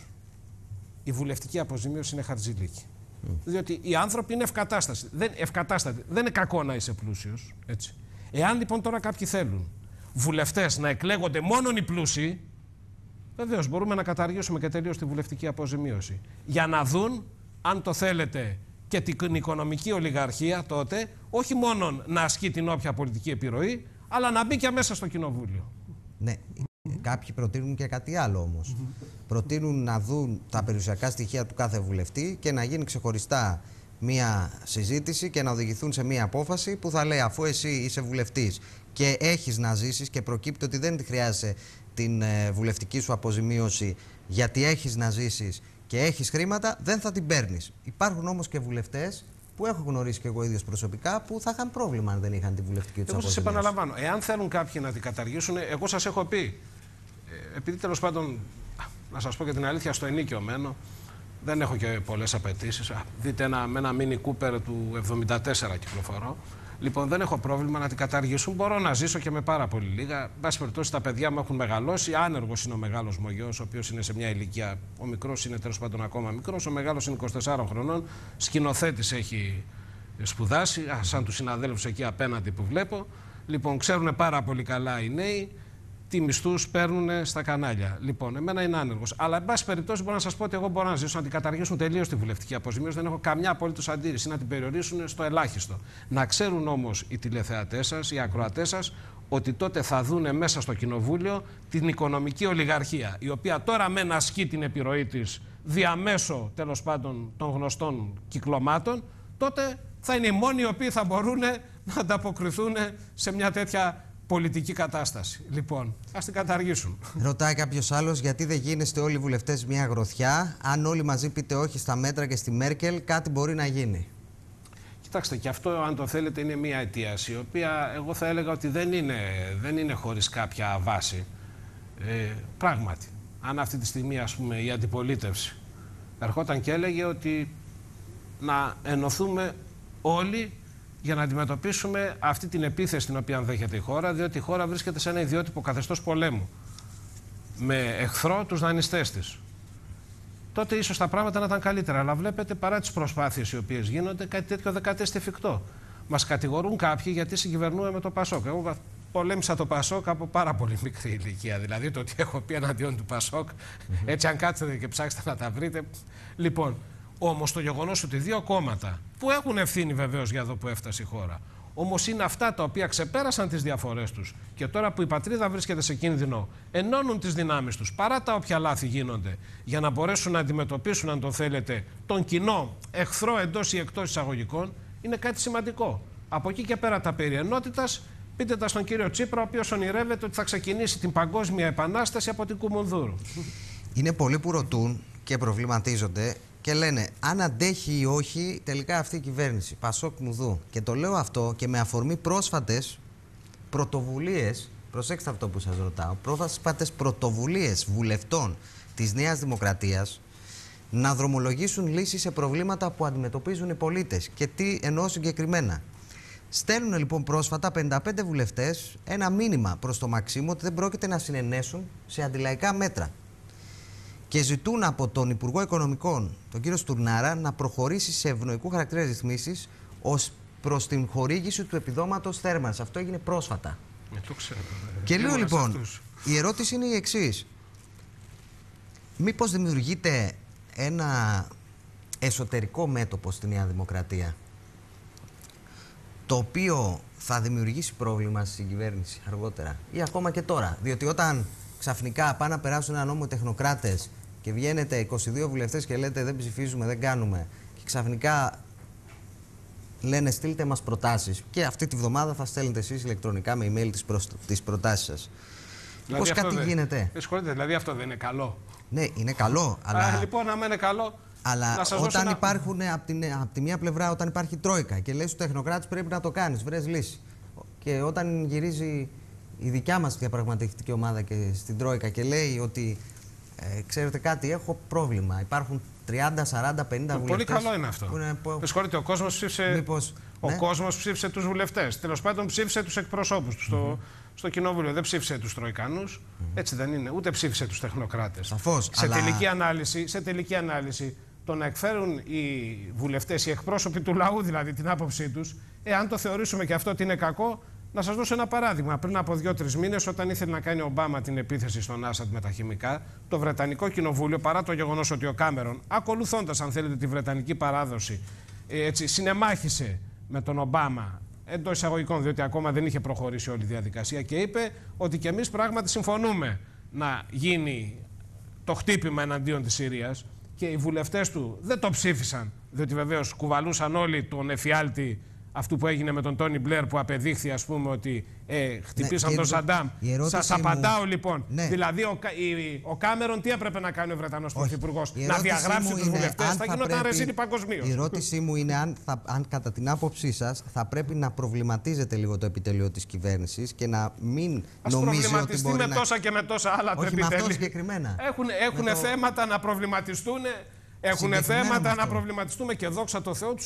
η βουλευτική αποζημίωση είναι χαρτζηλίκι. Διότι οι άνθρωποι είναι ευκατάστατοι. Δεν είναι κακό να είσαι πλούσιος. Έτσι. Εάν λοιπόν τώρα κάποιοι θέλουν βουλευτές να εκλέγονται μόνον οι πλούσιοι, βεβαίως μπορούμε να καταργήσουμε και τελείως τη βουλευτική αποζημίωση. Για να δουν, αν το θέλετε, και την οικονομική ολιγαρχία τότε, όχι μόνο να ασκεί την όποια πολιτική επιρροή, αλλά να μπει και μέσα στο κοινοβούλιο. Ναι. Κάποιοι προτείνουν και κάτι άλλο όμως. Προτείνουν να δουν τα περιουσιακά στοιχεία του κάθε βουλευτή και να γίνει ξεχωριστά μία συζήτηση και να οδηγηθούν σε μία απόφαση που θα λέει, αφού εσύ είσαι βουλευτής και έχεις να ζήσεις και προκύπτει ότι δεν χρειάζεσαι την βουλευτική σου αποζημίωση γιατί έχεις να ζήσεις και έχεις χρήματα, δεν θα την παίρνεις. Υπάρχουν όμως και βουλευτές που έχω γνωρίσει και εγώ ίδιος προσωπικά που θα είχαν πρόβλημα αν δεν είχαν τη βουλευτική τους αποζημίωση. Εγώ σας επαναλαμβάνω, εάν θέλουν κάποιοι να την καταργήσουν, εγώ σας έχω πει, επειδή τέλος πάντων, να σας πω και την αλήθεια, στο ενίκιο μένω, δεν έχω και πολλές απαιτήσεις. Δείτε με ένα Mini Cooper του 74 κυκλοφορώ. Λοιπόν, δεν έχω πρόβλημα να την καταργήσουν. Μπορώ να ζήσω και με πάρα πολύ λίγα. Εν πάση περιπτώσει, τα παιδιά μου έχουν μεγαλώσει. Άνεργος είναι ο μεγάλος μου γιος, ο οποίος είναι σε μια ηλικία. Ο μικρός είναι τέλος πάντων ακόμα μικρός. Ο μεγάλος είναι 24 χρονών. Σκηνοθέτης έχει σπουδάσει, σαν τους συναδέλφους εκεί απέναντι που βλέπω. Λοιπόν, ξέρουν πάρα πολύ καλά οι νέοι τι μισθούς παίρνουν στα κανάλια. Λοιπόν, εμένα είναι άνεργος. Αλλά, εν πάση περιπτώσει, μπορώ να σας πω ότι εγώ μπορώ να ζήσω, να την καταργήσουν τελείως τη βουλευτική αποζημίωση. Δεν έχω καμιά απολύτως αντίρρηση, να την περιορίσουν στο ελάχιστο. Να ξέρουν όμως οι τηλεθεατές σας, οι ακροατές σας, ότι τότε θα δούνε μέσα στο κοινοβούλιο την οικονομική ολιγαρχία, η οποία τώρα μεν ασκεί την επιρροή της διαμέσω τέλος πάντων των γνωστών κυκλωμάτων, τότε θα είναι οι μόνοι οι οποίοι θα μπορούν να ανταποκριθούν σε μια τέτοια πολιτική κατάσταση. Λοιπόν, ας την καταργήσουν. Ρωτάει κάποιος άλλος, γιατί δεν γίνεστε όλοι οι βουλευτές μια γροθιά? Αν όλοι μαζί πείτε όχι στα μέτρα και στη Μέρκελ, κάτι μπορεί να γίνει. Κοιτάξτε, και αυτό, αν το θέλετε, είναι μια αιτίαση, η οποία εγώ θα έλεγα ότι δεν είναι χωρίς κάποια βάση. Πράγματι, αν αυτή τη στιγμή, ας πούμε, η αντιπολίτευση ερχόταν και έλεγε ότι να ενωθούμε όλοι για να αντιμετωπίσουμε αυτή την επίθεση την οποία δέχεται η χώρα, διότι η χώρα βρίσκεται σε ένα ιδιότυπο καθεστώς πολέμου, με εχθρό τους δανειστές της. Τότε ίσως τα πράγματα να ήταν καλύτερα. Αλλά βλέπετε, παρά τις προσπάθειες οι οποίες γίνονται, κάτι τέτοιο δεν κατέστη εφικτό. Μας κατηγορούν κάποιοι γιατί συγκυβερνούμε με το Πασόκ. Εγώ πολέμησα το Πασόκ από πάρα πολύ μικρή ηλικία. Δηλαδή, το ότι έχω πει εναντίον του Πασόκ, έτσι, αν κάτσετε και ψάξετε να τα βρείτε. Λοιπόν, όμως το γεγονός ότι δύο κόμματα που έχουν ευθύνη βεβαίως για εδώ που έφτασε η χώρα, όμως είναι αυτά τα οποία ξεπέρασαν τις διαφορές τους και τώρα που η πατρίδα βρίσκεται σε κίνδυνο, ενώνουν τις δυνάμεις τους παρά τα όποια λάθη γίνονται, για να μπορέσουν να αντιμετωπίσουν, αν το θέλετε, τον κοινό εχθρό εντός ή εκτός εισαγωγικών, είναι κάτι σημαντικό. Από εκεί και πέρα τα περί ενότητας, πείτε τα στον κύριο Τσίπρα, ο οποίος ονειρεύεται ότι θα ξεκινήσει την παγκόσμια επανάσταση από την Κουμουνδούρου. Είναι πολλοί που ρωτούν και προβληματίζονται και λένε αν αντέχει ή όχι τελικά αυτή η κυβέρνηση Πασόκ Μουδού. Και το λέω αυτό και με αφορμή πρόσφατες πρωτοβουλίες, προσέξτε αυτό που σας ρωτάω, πρόσφατες πρωτοβουλίες βουλευτών της Νέας Δημοκρατίας να δρομολογήσουν λύσεις σε προβλήματα που αντιμετωπίζουν οι πολίτες. Και τι εννοώ συγκεκριμένα? Στέλνουν λοιπόν πρόσφατα 55 βουλευτές ένα μήνυμα προς το Μαξίμου ότι δεν πρόκειται να συνενέσουν σε αντιλαϊκά μέτρα. Και ζητούν από τον Υπουργό Οικονομικών, τον κύριο Στουρνάρα, να προχωρήσει σε ευνοϊκού χαρακτήρα ρυθμίσεις ως προς την χορήγηση του επιδόματος θέρμανσης. Αυτό έγινε πρόσφατα. Το ξέρω. Και λέω λοιπόν, η ερώτηση είναι η εξής. Μήπως δημιουργείται ένα εσωτερικό μέτωπο στη Νέα Δημοκρατία, το οποίο θα δημιουργήσει πρόβλημα στην κυβέρνηση αργότερα ή ακόμα και τώρα? Διότι όταν ξαφνικά πάνε να περάσουν ένα νόμο οι τεχνοκράτες και βγαίνετε 22 βουλευτές και λέτε δεν ψηφίζουμε, δεν κάνουμε, και ξαφνικά λένε στείλτε μας προτάσεις, και αυτή τη βδομάδα θα στέλνετε εσείς ηλεκτρονικά με email τις προτάσεις σας. Δηλαδή πώς κάτι γίνεται. Δηλαδή αυτό δεν είναι καλό. Ναι, είναι καλό. Αλλά... λοιπόν, άμα είναι καλό. Αλλά όταν υπάρχουν από τη μία πλευρά, όταν υπάρχει τρόικα και λέει στους τεχνοκράτες πρέπει να το κάνεις, βρες λύση. Και όταν γυρίζει η δικιά μας διαπραγματευτική ομάδα και στην τρόικα και λέει ότι ξέρετε κάτι, έχω πρόβλημα. Υπάρχουν 30, 40, 50 βουλευτές. Πολύ καλό είναι αυτό. Με συγχωρείτε, ο κόσμος ψήφισε. Ο κόσμος ψήφισε τους βουλευτές. Τέλος πάντων, ψήφισε τους εκπροσώπους του στο κοινοβούλιο. Δεν ψήφισε τους τροϊκανούς. Έτσι δεν είναι. Ούτε ψήφισε τους τεχνοκράτες. Σαφώς. Σε τελική ανάλυση, το να εκφέρουν οι βουλευτές, οι εκπρόσωποι του λαού δηλαδή, την άποψή τους, αν το θεωρήσουμε και αυτό ότι είναι κακό, να σας δώσω ένα παράδειγμα. Πριν από 2-3 μήνες, όταν ήθελε να κάνει ο Ομπάμα την επίθεση στον Άσαντ με τα χημικά, το Βρετανικό Κοινοβούλιο, παρά το γεγονός ότι ο Κάμερον, ακολουθώντας αν θέλετε τη Βρετανική παράδοση, συνεμάχησε με τον Ομπάμα εντός εισαγωγικών, διότι ακόμα δεν είχε προχωρήσει όλη η διαδικασία, και είπε ότι και εμείς πράγματι συμφωνούμε να γίνει το χτύπημα εναντίον της Συρίας, και οι βουλευτές του δεν το ψήφισαν, διότι βεβαίως κουβαλούσαν όλοι τον εφιάλτη αυτού που έγινε με τον Τόνι Μπλερ, που απεδείχθη, ας πούμε, ότι χτυπήσαν τον Σαντάμ. Σας απαντάω λοιπόν. Ναι. Δηλαδή ο Κάμερον τι έπρεπε να κάνει ο Βρετανός Πρωθυπουργός? Να διαγράψει τους βουλευτές? Θα γινόταν ρεζίλη παγκοσμίως. Η ερώτησή μου είναι αν κατά την άποψή σας θα πρέπει να προβληματίζετε λίγο το επιτελείο της κυβέρνησης και να μην νομίζει ότι μπορεί με τόσα και με τόσα άλλα επιτελεία. Όχι με αυτό συγκεκριμένα. Έχουν θέματα να προβληματιστούν. Έχουν θέματα να προβληματιστούμε, και δόξα τω Θεώ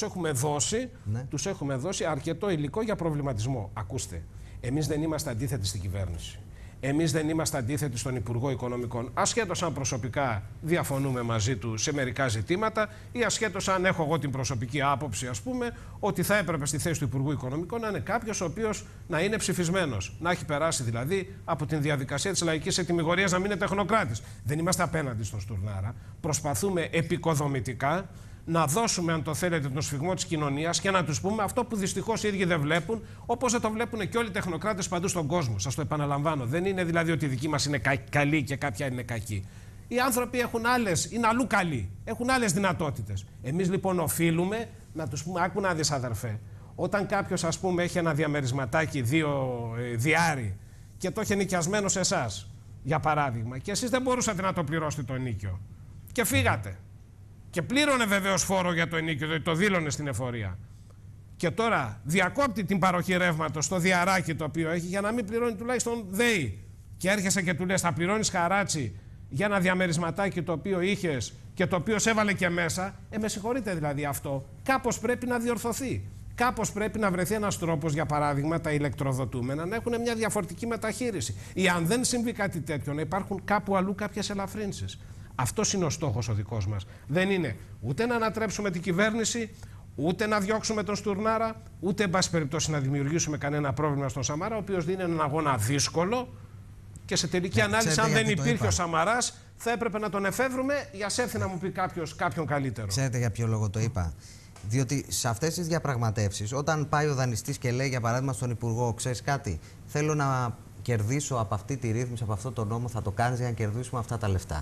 τους έχουμε δώσει αρκετό υλικό για προβληματισμό. Ακούστε, εμείς δεν είμαστε αντίθετοι στην κυβέρνηση. Εμείς δεν είμαστε αντίθετοι στον Υπουργό Οικονομικών, ασχέτως αν προσωπικά διαφωνούμε μαζί του σε μερικά ζητήματα, ή ασχέτως αν έχω εγώ την προσωπική άποψη, ας πούμε, ότι θα έπρεπε στη θέση του Υπουργού Οικονομικών να είναι κάποιος ο οποίος να είναι ψηφισμένος. Να έχει περάσει δηλαδή από την διαδικασία της λαϊκής ετυμηγορίας, να μην είναι τεχνοκράτης. Δεν είμαστε απέναντι στον Στουρνάρα. Προσπαθούμε επικοδομητικά να δώσουμε, αν το θέλετε, τον σφιγμό της κοινωνίας και να τους πούμε αυτό που δυστυχώς οι ίδιοι δεν βλέπουν, όπως δεν το βλέπουν και όλοι οι τεχνοκράτες παντού στον κόσμο. Σας το επαναλαμβάνω. Δεν είναι δηλαδή ότι οι δικοί μας είναι καλοί και κάποια είναι κακοί. Οι άνθρωποι είναι αλλού καλοί. Έχουν άλλες δυνατότητες. Εμείς λοιπόν οφείλουμε να τους πούμε: άκου να δεις, αδερφέ, όταν κάποιος, ας πούμε, έχει ένα διαμερισματάκι 2 διάρρη και το έχει νοικιασμένο σε εσάς, για παράδειγμα, και εσείς δεν μπορούσατε να το πληρώσετε το ενοίκιο και φύγατε. Και πλήρωνε βεβαίως φόρο για το ενοίκιο, δηλαδή το δήλωνε στην εφορία. Και τώρα διακόπτει την παροχή ρεύματος στο διαράκι το οποίο έχει, για να μην πληρώνει τουλάχιστον ΔΕΗ. Και έρχεσαι και του λες: θα πληρώνεις χαράτσι για ένα διαμερισματάκι το οποίο είχες και το οποίο σε έβαλε και μέσα. Με συγχωρείτε δηλαδή, αυτό κάπως πρέπει να διορθωθεί. Κάπως πρέπει να βρεθεί ένας τρόπος, για παράδειγμα, τα ηλεκτροδοτούμενα να έχουν μια διαφορετική μεταχείριση. Ή αν δεν συμβεί κάτι τέτοιο, να υπάρχουν κάπου αλλού κάποιες ελαφρύνσεις. Αυτός είναι ο στόχος ο δικός μας. Δεν είναι ούτε να ανατρέψουμε την κυβέρνηση, ούτε να διώξουμε τον Στουρνάρα, ούτε, εν πάση περιπτώσει, να δημιουργήσουμε κανένα πρόβλημα στον Σαμαρά, ο οποίος δίνει έναν αγώνα δύσκολο, και σε τελική ανάλυση, αν δεν υπήρχε ο Σαμαράς, θα έπρεπε να τον εφεύρουμε για σε έρθει να μου πει κάποιον καλύτερο. Ξέρετε για ποιο λόγο το είπα? Διότι σε αυτές τις διαπραγματεύσεις, όταν πάει ο δανειστής και λέει, για παράδειγμα, στον Υπουργό: ξέρεις κάτι, θέλω να κερδίσω από αυτή τη ρύθμιση, από αυτό το νόμο, θα το κάνεις για να κερδίσουμε αυτά τα λεφτά.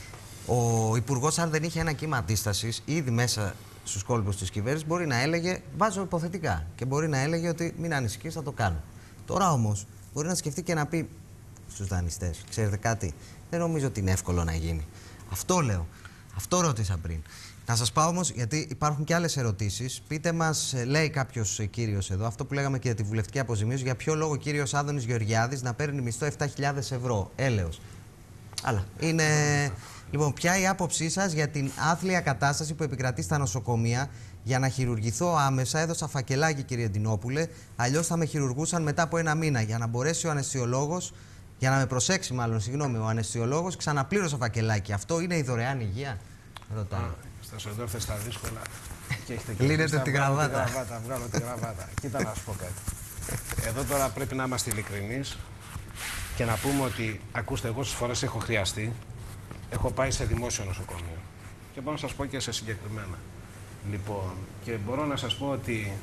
Ο Υπουργός, αν δεν είχε ένα κύμα αντίστασης ήδη μέσα στους κόλπους της κυβέρνησης, μπορεί να έλεγε, βάζω υποθετικά, και μπορεί να έλεγε ότι μην ανησυχείς, θα το κάνω. Τώρα όμως μπορεί να σκεφτεί και να πει στους δανειστές: ξέρετε κάτι, δεν νομίζω ότι είναι εύκολο να γίνει. Αυτό λέω. Αυτό ρώτησα πριν. Να σας πάω όμως, γιατί υπάρχουν και άλλες ερωτήσεις. Πείτε μας, λέει κάποιος κύριος εδώ, αυτό που λέγαμε και για τη βουλευτική αποζημίωση, για ποιο λόγο ο κύριος Άδωνης Γεωργιάδης να παίρνει μισθό 7.000 ευρώ, έλεος. Αλλά είναι. Λοιπόν, ποια η άποψή σας για την άθλια κατάσταση που επικρατεί στα νοσοκομεία? Για να χειρουργηθώ άμεσα έδωσα φακελάκι, κύριε Ντινόπουλε, αλλιώς θα με χειρουργούσαν μετά από 1 μήνα. Για να μπορέσει ο αναισθησιολόγος, για να με προσέξει μάλλον, συγγνώμη, ο αναισθησιολόγος, ξαναπλήρωσα φακελάκι. Αυτό είναι η δωρεάν υγεία? Ρωτάει. Σας οδόρθε στα δύσκολα και έχετε και λύνετε τη γραβάτα. Βγάλω τη γραβάτα. Κοίτα να σου πω κάτι. Εδώ τώρα πρέπει να είμαστε ειλικρινείς και να πούμε ότι, ακούστε, εγώ στις φορές έχω χρειαστεί, έχω πάει σε δημόσιο νοσοκομείο και μπορώ να σας πω και σε συγκεκριμένα. Λοιπόν, και μπορώ να σας πω ότι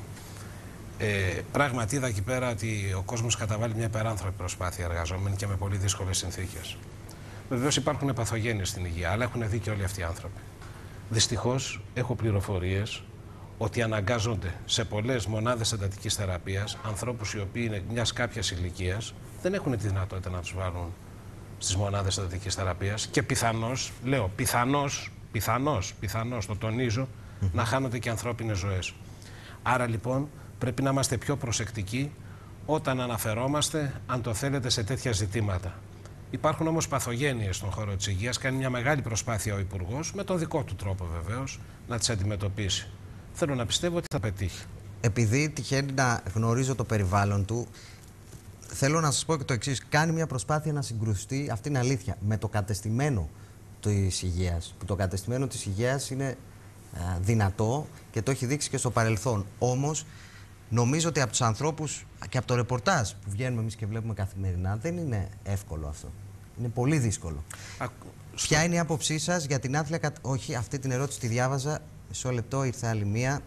πράγματι είδα εκεί πέρα ότι ο κόσμος καταβάλει μια υπεράνθρωπη προσπάθεια, εργαζόμενοι και με πολύ δύσκολες συνθήκες. Βεβαίως υπάρχουν παθογένειες στην υγεία, αλλά έχουν δίκιο όλοι αυτοί οι άνθρωποι. Δυστυχώς έχω πληροφορίες ότι αναγκάζονται σε πολλές μονάδες εντατικής θεραπείας ανθρώπους οι οποίοι είναι μιας κάποιας ηλικίας, δεν έχουν τη δυνατότητα να τους βάλουν στις μονάδες εντατικής θεραπείας και πιθανώς, λέω πιθανώς, το τονίζω, να χάνονται και ανθρώπινες ζωές. Άρα λοιπόν πρέπει να είμαστε πιο προσεκτικοί όταν αναφερόμαστε, αν το θέλετε, σε τέτοια ζητήματα. Υπάρχουν όμως παθογένειες στον χώρο της υγείας, κάνει μια μεγάλη προσπάθεια ο Υπουργός, με τον δικό του τρόπο βεβαίως, να τις αντιμετωπίσει. Θέλω να πιστεύω ότι θα πετύχει. Επειδή τυχαίνει να γνωρίζω το περιβάλλον του, θέλω να σας πω και το εξής. Κάνει μια προσπάθεια να συγκρουστεί, αυτή είναι αλήθεια, με το κατεστημένο της υγείας. Που το κατεστημένο της υγείας είναι δυνατό και το έχει δείξει και στο παρελθόν. Όμως, νομίζω ότι από τους ανθρώπους και από το ρεπορτάζ που βγαίνουμε εμείς και βλέπουμε καθημερινά, δεν είναι εύκολο αυτό. Είναι πολύ δύσκολο. Ποια είναι η άποψή σας για την άθλια Όχι, αυτή την ερώτηση τη διάβαζα. Μισό λεπτό, ήρθε άλλη μία.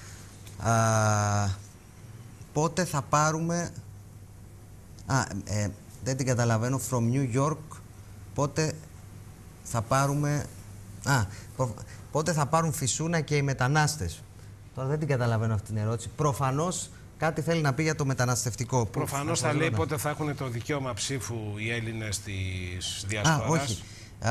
Πότε θα πάρουμε... δεν την καταλαβαίνω. From New York. Πότε θα πάρουμε... πότε θα πάρουν φυσούνα και οι μετανάστες. Τώρα δεν την καταλαβαίνω αυτή την ερώτηση. Προφανώς κάτι θέλει να πει για το μεταναστευτικό. Προφανώς θα λέει πότε θα έχουν το δικαίωμα ψήφου οι Έλληνες της διασποράς. Όχι.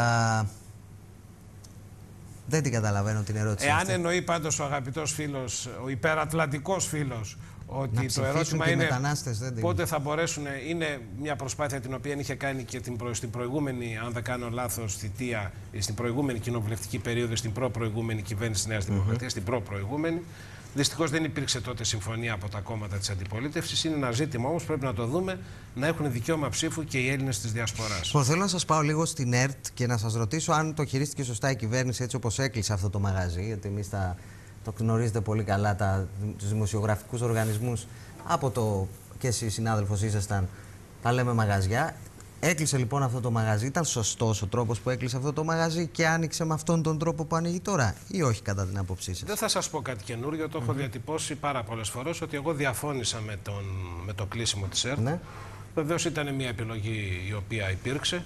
Δεν την καταλαβαίνω την ερώτηση. Εάν εννοεί πάντως ο αγαπητός φίλος, ο υπερατλαντικός φίλος, ότι το ερώτημα είναι πότε θα μπορέσουν, είναι μια προσπάθεια την οποία είχε κάνει και στην προηγούμενη, αν δεν κάνω λάθος, θητεία, στην προηγούμενη κοινοβουλευτική περίοδο, στην προ-προηγούμενη κυβέρνηση της Νέας Δημοκρατίας, στην προ-προηγούμενη. Δυστυχώς δεν υπήρξε τότε συμφωνία από τα κόμματα της αντιπολίτευσης. Είναι ένα ζήτημα όμως, πρέπει να το δούμε, να έχουν δικαίωμα ψήφου και οι Έλληνες της διασποράς. Θέλω να σας πάω λίγο στην ΕΡΤ και να σας ρωτήσω αν το χειρίστηκε σωστά η κυβέρνηση έτσι όπως έκλεισε αυτό το μαγαζί. Γιατί εμείς το γνωρίζετε πολύ καλά, τους δημοσιογραφικούς οργανισμούς, και εσείς συνάδελφος ήσασταν, τα λέμε μαγαζιά. Έκλεισε λοιπόν αυτό το μαγαζί. Ήταν σωστός ο τρόπος που έκλεισε αυτό το μαγαζί και άνοιξε με αυτόν τον τρόπο που ανοίγει τώρα, ή όχι, κατά την άποψή σας? Δεν θα σας πω κάτι καινούριο. Το έχω διατυπώσει πάρα πολλές φορές ότι εγώ διαφώνησα με το κλείσιμο της ΕΡΤ. Ναι. Βεβαίως ήταν μια επιλογή η οποία υπήρξε.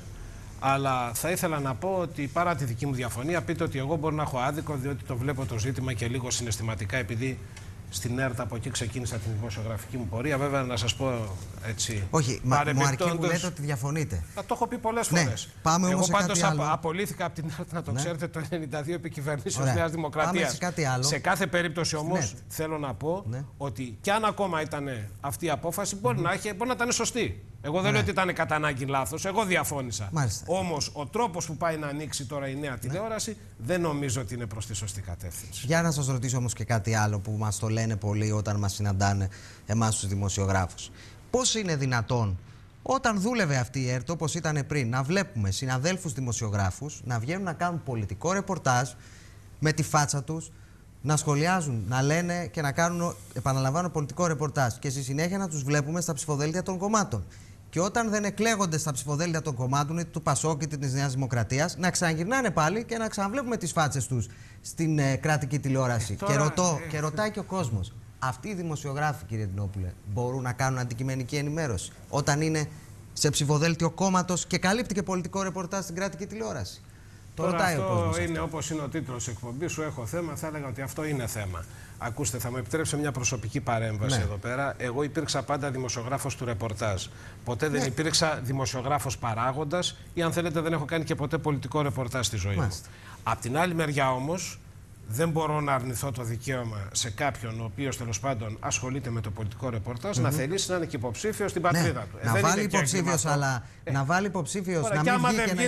Αλλά θα ήθελα να πω ότι παρά τη δική μου διαφωνία, πείτε ότι εγώ μπορώ να έχω άδικο, διότι το βλέπω το ζήτημα και λίγο συναισθηματικά, επειδή στην ΕΡΤ από εκεί ξεκίνησα την δημοσιογραφική μου πορεία. Βέβαια, να σας πω έτσι. Όχι, μου αρκεί που λέτε ότι διαφωνείτε. Το έχω πει πολλές φορές. Πάμε όμως εγώ πάντως απολύθηκα από την ΕΡΤ, να το ξέρετε, το 1992 επί κυβερνήσεως Νέας Δημοκρατίας. Σε κάθε περίπτωση όμως θέλω να πω ότι κι αν ακόμα ήταν αυτή η απόφαση, μπορεί να ήταν σωστή. Εγώ δεν λέω ότι ήταν κατά ανάγκη λάθος, εγώ διαφώνησα. Όμως ο τρόπος που πάει να ανοίξει τώρα η νέα τηλεόραση δεν νομίζω ότι είναι προς τη σωστή κατεύθυνση. Για να σας ρωτήσω όμως και κάτι άλλο που μας το λένε πολλοί όταν μας συναντάνε εμάς τους δημοσιογράφους. Πώς είναι δυνατόν όταν δούλευε αυτή η ΕΡΤ όπως ήταν πριν, να βλέπουμε συναδέλφους δημοσιογράφους να βγαίνουν να κάνουν πολιτικό ρεπορτάζ με τη φάτσα τους, να σχολιάζουν, να λένε και να κάνουν, επαναλαμβάνω, πολιτικό ρεπορτάζ και στη συνέχεια να τους βλέπουμε στα ψηφοδέλτια των κομμάτων. Και όταν δεν εκλέγονται στα ψηφοδέλτια των κομμάτων, είτε του Πασόκ είτε της Νέας Δημοκρατίας, να ξαναγυρνάνε πάλι και να ξαναβλέπουμε τις φάτσες τους στην κρατική τηλεόραση. Και ρωτάει και ο κόσμος, αυτοί οι δημοσιογράφοι, κύριε Δινόπουλε, μπορούν να κάνουν αντικειμενική ενημέρωση όταν είναι σε ψηφοδέλτιο κόμματος και καλύπτει και πολιτικό ρεπορτάζ στην κρατική τηλεόραση? Τώρα αυτό είναι όπως είναι ο τίτλος εκπομπής σου, έχω θέμα, θα έλεγα ότι αυτό είναι θέμα. Ακούστε, θα μου επιτρέψετε μια προσωπική παρέμβαση εδώ πέρα. Εγώ υπήρξα πάντα δημοσιογράφος του ρεπορτάζ. Ποτέ δεν υπήρξα δημοσιογράφος παράγοντας ή, αν θέλετε, δεν έχω κάνει και ποτέ πολιτικό ρεπορτάζ στη ζωή μου. Απ' την άλλη μεριά όμως, δεν μπορώ να αρνηθώ το δικαίωμα σε κάποιον ο οποίος τέλος πάντων ασχολείται με το πολιτικό ρεπορτάζ να θελήσει να είναι και υποψήφιος στην πατρίδα του. Να βάλει υποψήφιος, αλλά να βάλει υποψήφιος. Και άμα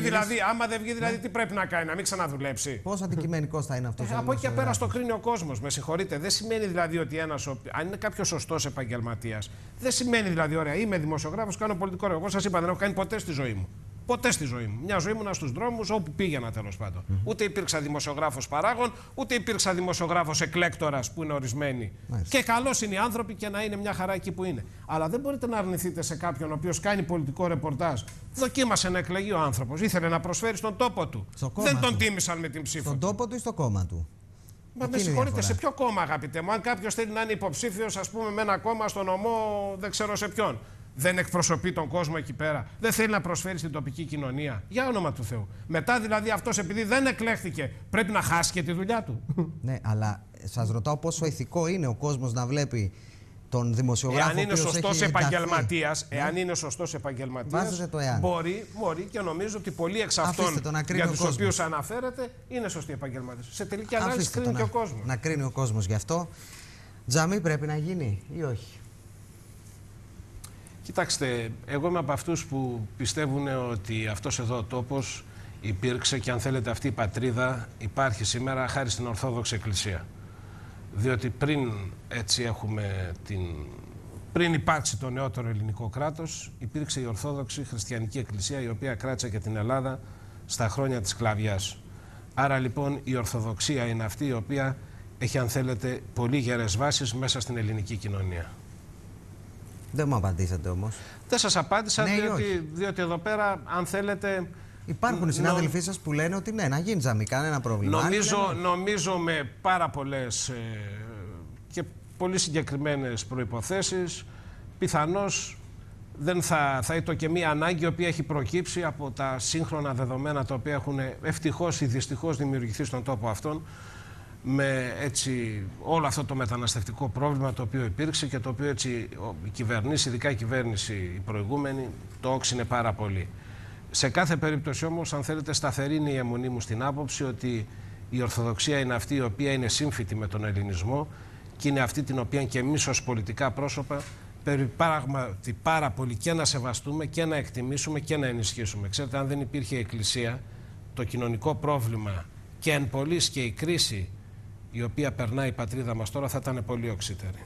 δεν βγει, δηλαδή, τι πρέπει να κάνει, να μην ξαναδουλέψει? Πώς αντικειμενικός θα είναι αυτός? Από εκεί και πέρα στο κρίνει ο κόσμος. Με συγχωρείτε. Δεν σημαίνει δηλαδή ότι αν είναι κάποιος σωστός επαγγελματίας, δεν σημαίνει δηλαδή, ωραία, είμαι δημοσιογράφος, κάνω πολιτικό ρεπορτάζ. Εγώ σας είπα, δεν έχω κάνει ποτέ στη ζωή μου. Ποτέ στη ζωή μου. Μια ζωή ήμουνα στους δρόμους, όπου πήγαινα τέλος πάντων. Ούτε υπήρξα δημοσιογράφος παράγων, ούτε υπήρξα δημοσιογράφος εκλέκτορας που είναι ορισμένοι. Και καλώς είναι οι άνθρωποι και να είναι μια χαρά εκεί που είναι. Αλλά δεν μπορείτε να αρνηθείτε σε κάποιον ο οποίος κάνει πολιτικό ρεπορτάζ. Δοκίμασε να εκλεγεί ο άνθρωπος. Ήθελε να προσφέρει στον τόπο του. Δεν τον τίμησαν με την ψήφο. Στον τόπο του ή στο κόμμα του? Μα με συγχωρείτε, σε ποιο κόμμα, αγαπητέ μου? Αν κάποιος θέλει να είναι υποψήφιος, ας πούμε, με ένα κόμμα στο νομό, δεν ξέρω σε ποιον. δεν εκπροσωπεί τον κόσμο εκεί πέρα, δεν θέλει να προσφέρει στην τοπική κοινωνία. Για όνομα του Θεού. Μετά δηλαδή αυτός επειδή δεν εκλέχθηκε πρέπει να χάσει και τη δουλειά του. Ναι, αλλά σας ρωτάω πόσο ηθικό είναι ο κόσμος να βλέπει τον δημοσιογράφο. Εάν είναι σωστός επαγγελματίας, μπορεί και νομίζω ότι πολλοί εξ αυτών για τους οποίους αναφέρεται είναι σωστοί επαγγελματίες. Σε τελική ανάλυση κρίνει και ο κόσμος. Να κρίνει ο κόσμος γι' αυτό. Τζαμί πρέπει να γίνει ή όχι? Κοιτάξτε, εγώ είμαι από αυτούς που πιστεύουν ότι αυτός εδώ ο τόπος υπήρξε και αν θέλετε αυτή η πατρίδα υπάρχει σήμερα χάρη στην Ορθόδοξη Εκκλησία. Διότι πριν υπάρξει το νεότερο ελληνικό κράτος, υπήρξε η Ορθόδοξη Χριστιανική Εκκλησία, η οποία κράτησε και την Ελλάδα στα χρόνια της σκλαβιάς. Άρα λοιπόν η Ορθοδοξία είναι αυτή η οποία έχει, αν θέλετε, πολύ γερές βάσεις μέσα στην ελληνική κοινωνία. Δεν μου απαντήσατε όμως. Δεν σας απάντησα, ναι, διότι εδώ πέρα, αν θέλετε... Υπάρχουν συνάδελφοί σας που λένε ότι ναι, να γίνει τζαμί, κανένα πρόβλημα. Νομίζω με πάρα πολλές και πολύ συγκεκριμένες προϋποθέσεις, πιθανώς δεν θα ήταν και μία ανάγκη η οποία έχει προκύψει από τα σύγχρονα δεδομένα τα οποία έχουν ευτυχώς ή δυστυχώς δημιουργηθεί στον τόπο αυτόν, με όλο αυτό το μεταναστευτικό πρόβλημα το οποίο υπήρξε και το οποίο η κυβέρνηση, ειδικά η κυβέρνηση η προηγούμενη, το όξινε πάρα πολύ. Σε κάθε περίπτωση όμως, αν θέλετε, σταθερή είναι η αιμονή μου στην άποψη ότι η Ορθοδοξία είναι αυτή η οποία είναι σύμφυτη με τον ελληνισμό και είναι αυτή την οποία και εμείς ως πολιτικά πρόσωπα πρέπει πάρα πολύ και να σεβαστούμε και να εκτιμήσουμε και να ενισχύσουμε. Ξέρετε, αν δεν υπήρχε η Εκκλησία, το κοινωνικό πρόβλημα και εν πολλοίς και η κρίση η οποία περνάει η πατρίδα μας τώρα θα ήταν πολύ οξύτερη.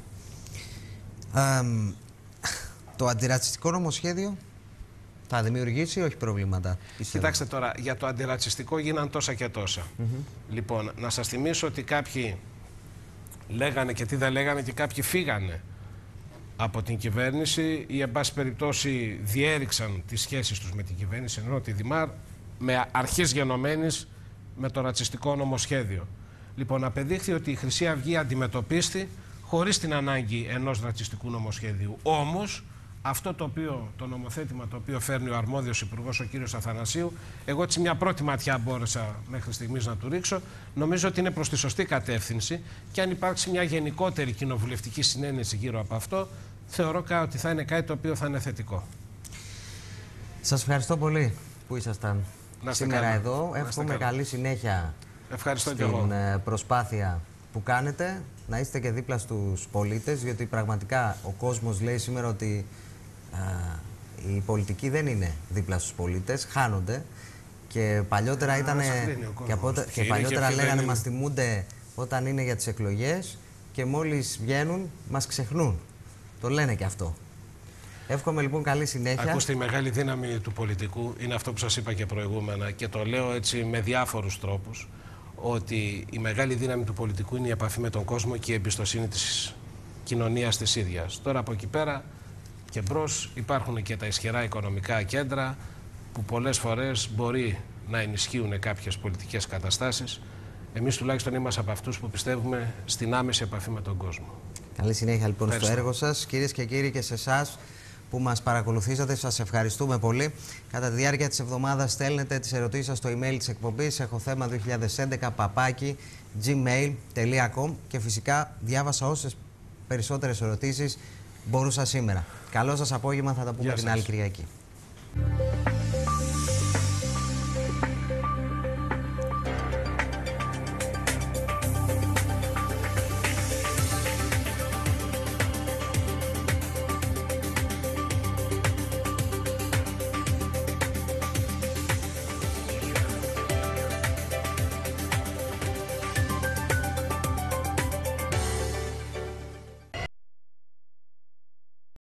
Το αντιρατσιστικό νομοσχέδιο θα δημιουργήσει ή όχι προβλήματα? Κοιτάξτε τώρα, για το αντιρατσιστικό γίναν τόσα και τόσα. Λοιπόν, να σας θυμίσω ότι κάποιοι λέγανε και τι δεν λέγανε και κάποιοι φύγανε από την κυβέρνηση ή εν πάση περιπτώσει διέριξαν τις σχέσεις τους με την κυβέρνηση, ενώ τη Δημάρ με αρχής γενομένης με το ρατσιστικό νομοσχέδιο. Λοιπόν, απεδείχθη ότι η Χρυσή Αυγή αντιμετωπίστη χωρίς την ανάγκη ενός ρατσιστικού νομοσχέδιου. Όμως, αυτό το νομοθέτημα το οποίο φέρνει ο αρμόδιος υπουργός, ο κύριος Αθανασίου, εγώ έτσι μια πρώτη ματιά μπόρεσα μέχρι στιγμής να του ρίξω, νομίζω ότι είναι προς τη σωστή κατεύθυνση και αν υπάρξει μια γενικότερη κοινοβουλευτική συνένεση γύρω από αυτό, θεωρώ ότι θα είναι κάτι το οποίο θα είναι θετικό. Σας ευχαριστώ πολύ που ήσασταν σήμερα εδώ. Εύχομαι καλή συνέχεια στην προσπάθεια που κάνετε, να είστε και δίπλα στους πολίτες, γιατί πραγματικά ο κόσμος λέει σήμερα ότι οι πολιτικοί δεν είναι δίπλα στους πολίτες, χάνονται και παλιότερα και παλιότερα λέγανε μας τιμούνται όταν είναι για τις εκλογές και μόλις βγαίνουν μας ξεχνούν. Το λένε και αυτό. Εύχομαι λοιπόν καλή συνέχεια. Ακούστε, η μεγάλη δύναμη του πολιτικού είναι αυτό που σας είπα και προηγούμενα και το λέω έτσι με διάφορους τρόπους, ότι η μεγάλη δύναμη του πολιτικού είναι η επαφή με τον κόσμο και η εμπιστοσύνη της κοινωνίας της ίδιας. Τώρα από εκεί πέρα και μπρος υπάρχουν και τα ισχυρά οικονομικά κέντρα που πολλές φορές μπορεί να ενισχύουν κάποιες πολιτικές καταστάσεις. Εμείς τουλάχιστον είμαστε από αυτούς που πιστεύουμε στην άμεση επαφή με τον κόσμο. Καλή συνέχεια λοιπόν στο έργο σας. Κυρίες και κύριοι, και σε εσάς που μας παρακολουθήσατε, σας ευχαριστούμε πολύ. Κατά τη διάρκεια της εβδομάδας στέλνετε τις ερωτήσεις σας στο email της εκπομπής έχω θέμα 2011@gmail.com και φυσικά διάβασα όσες περισσότερες ερωτήσεις μπορούσα σήμερα. Καλό σας απόγευμα, θα τα πούμε την άλλη Κυριακή.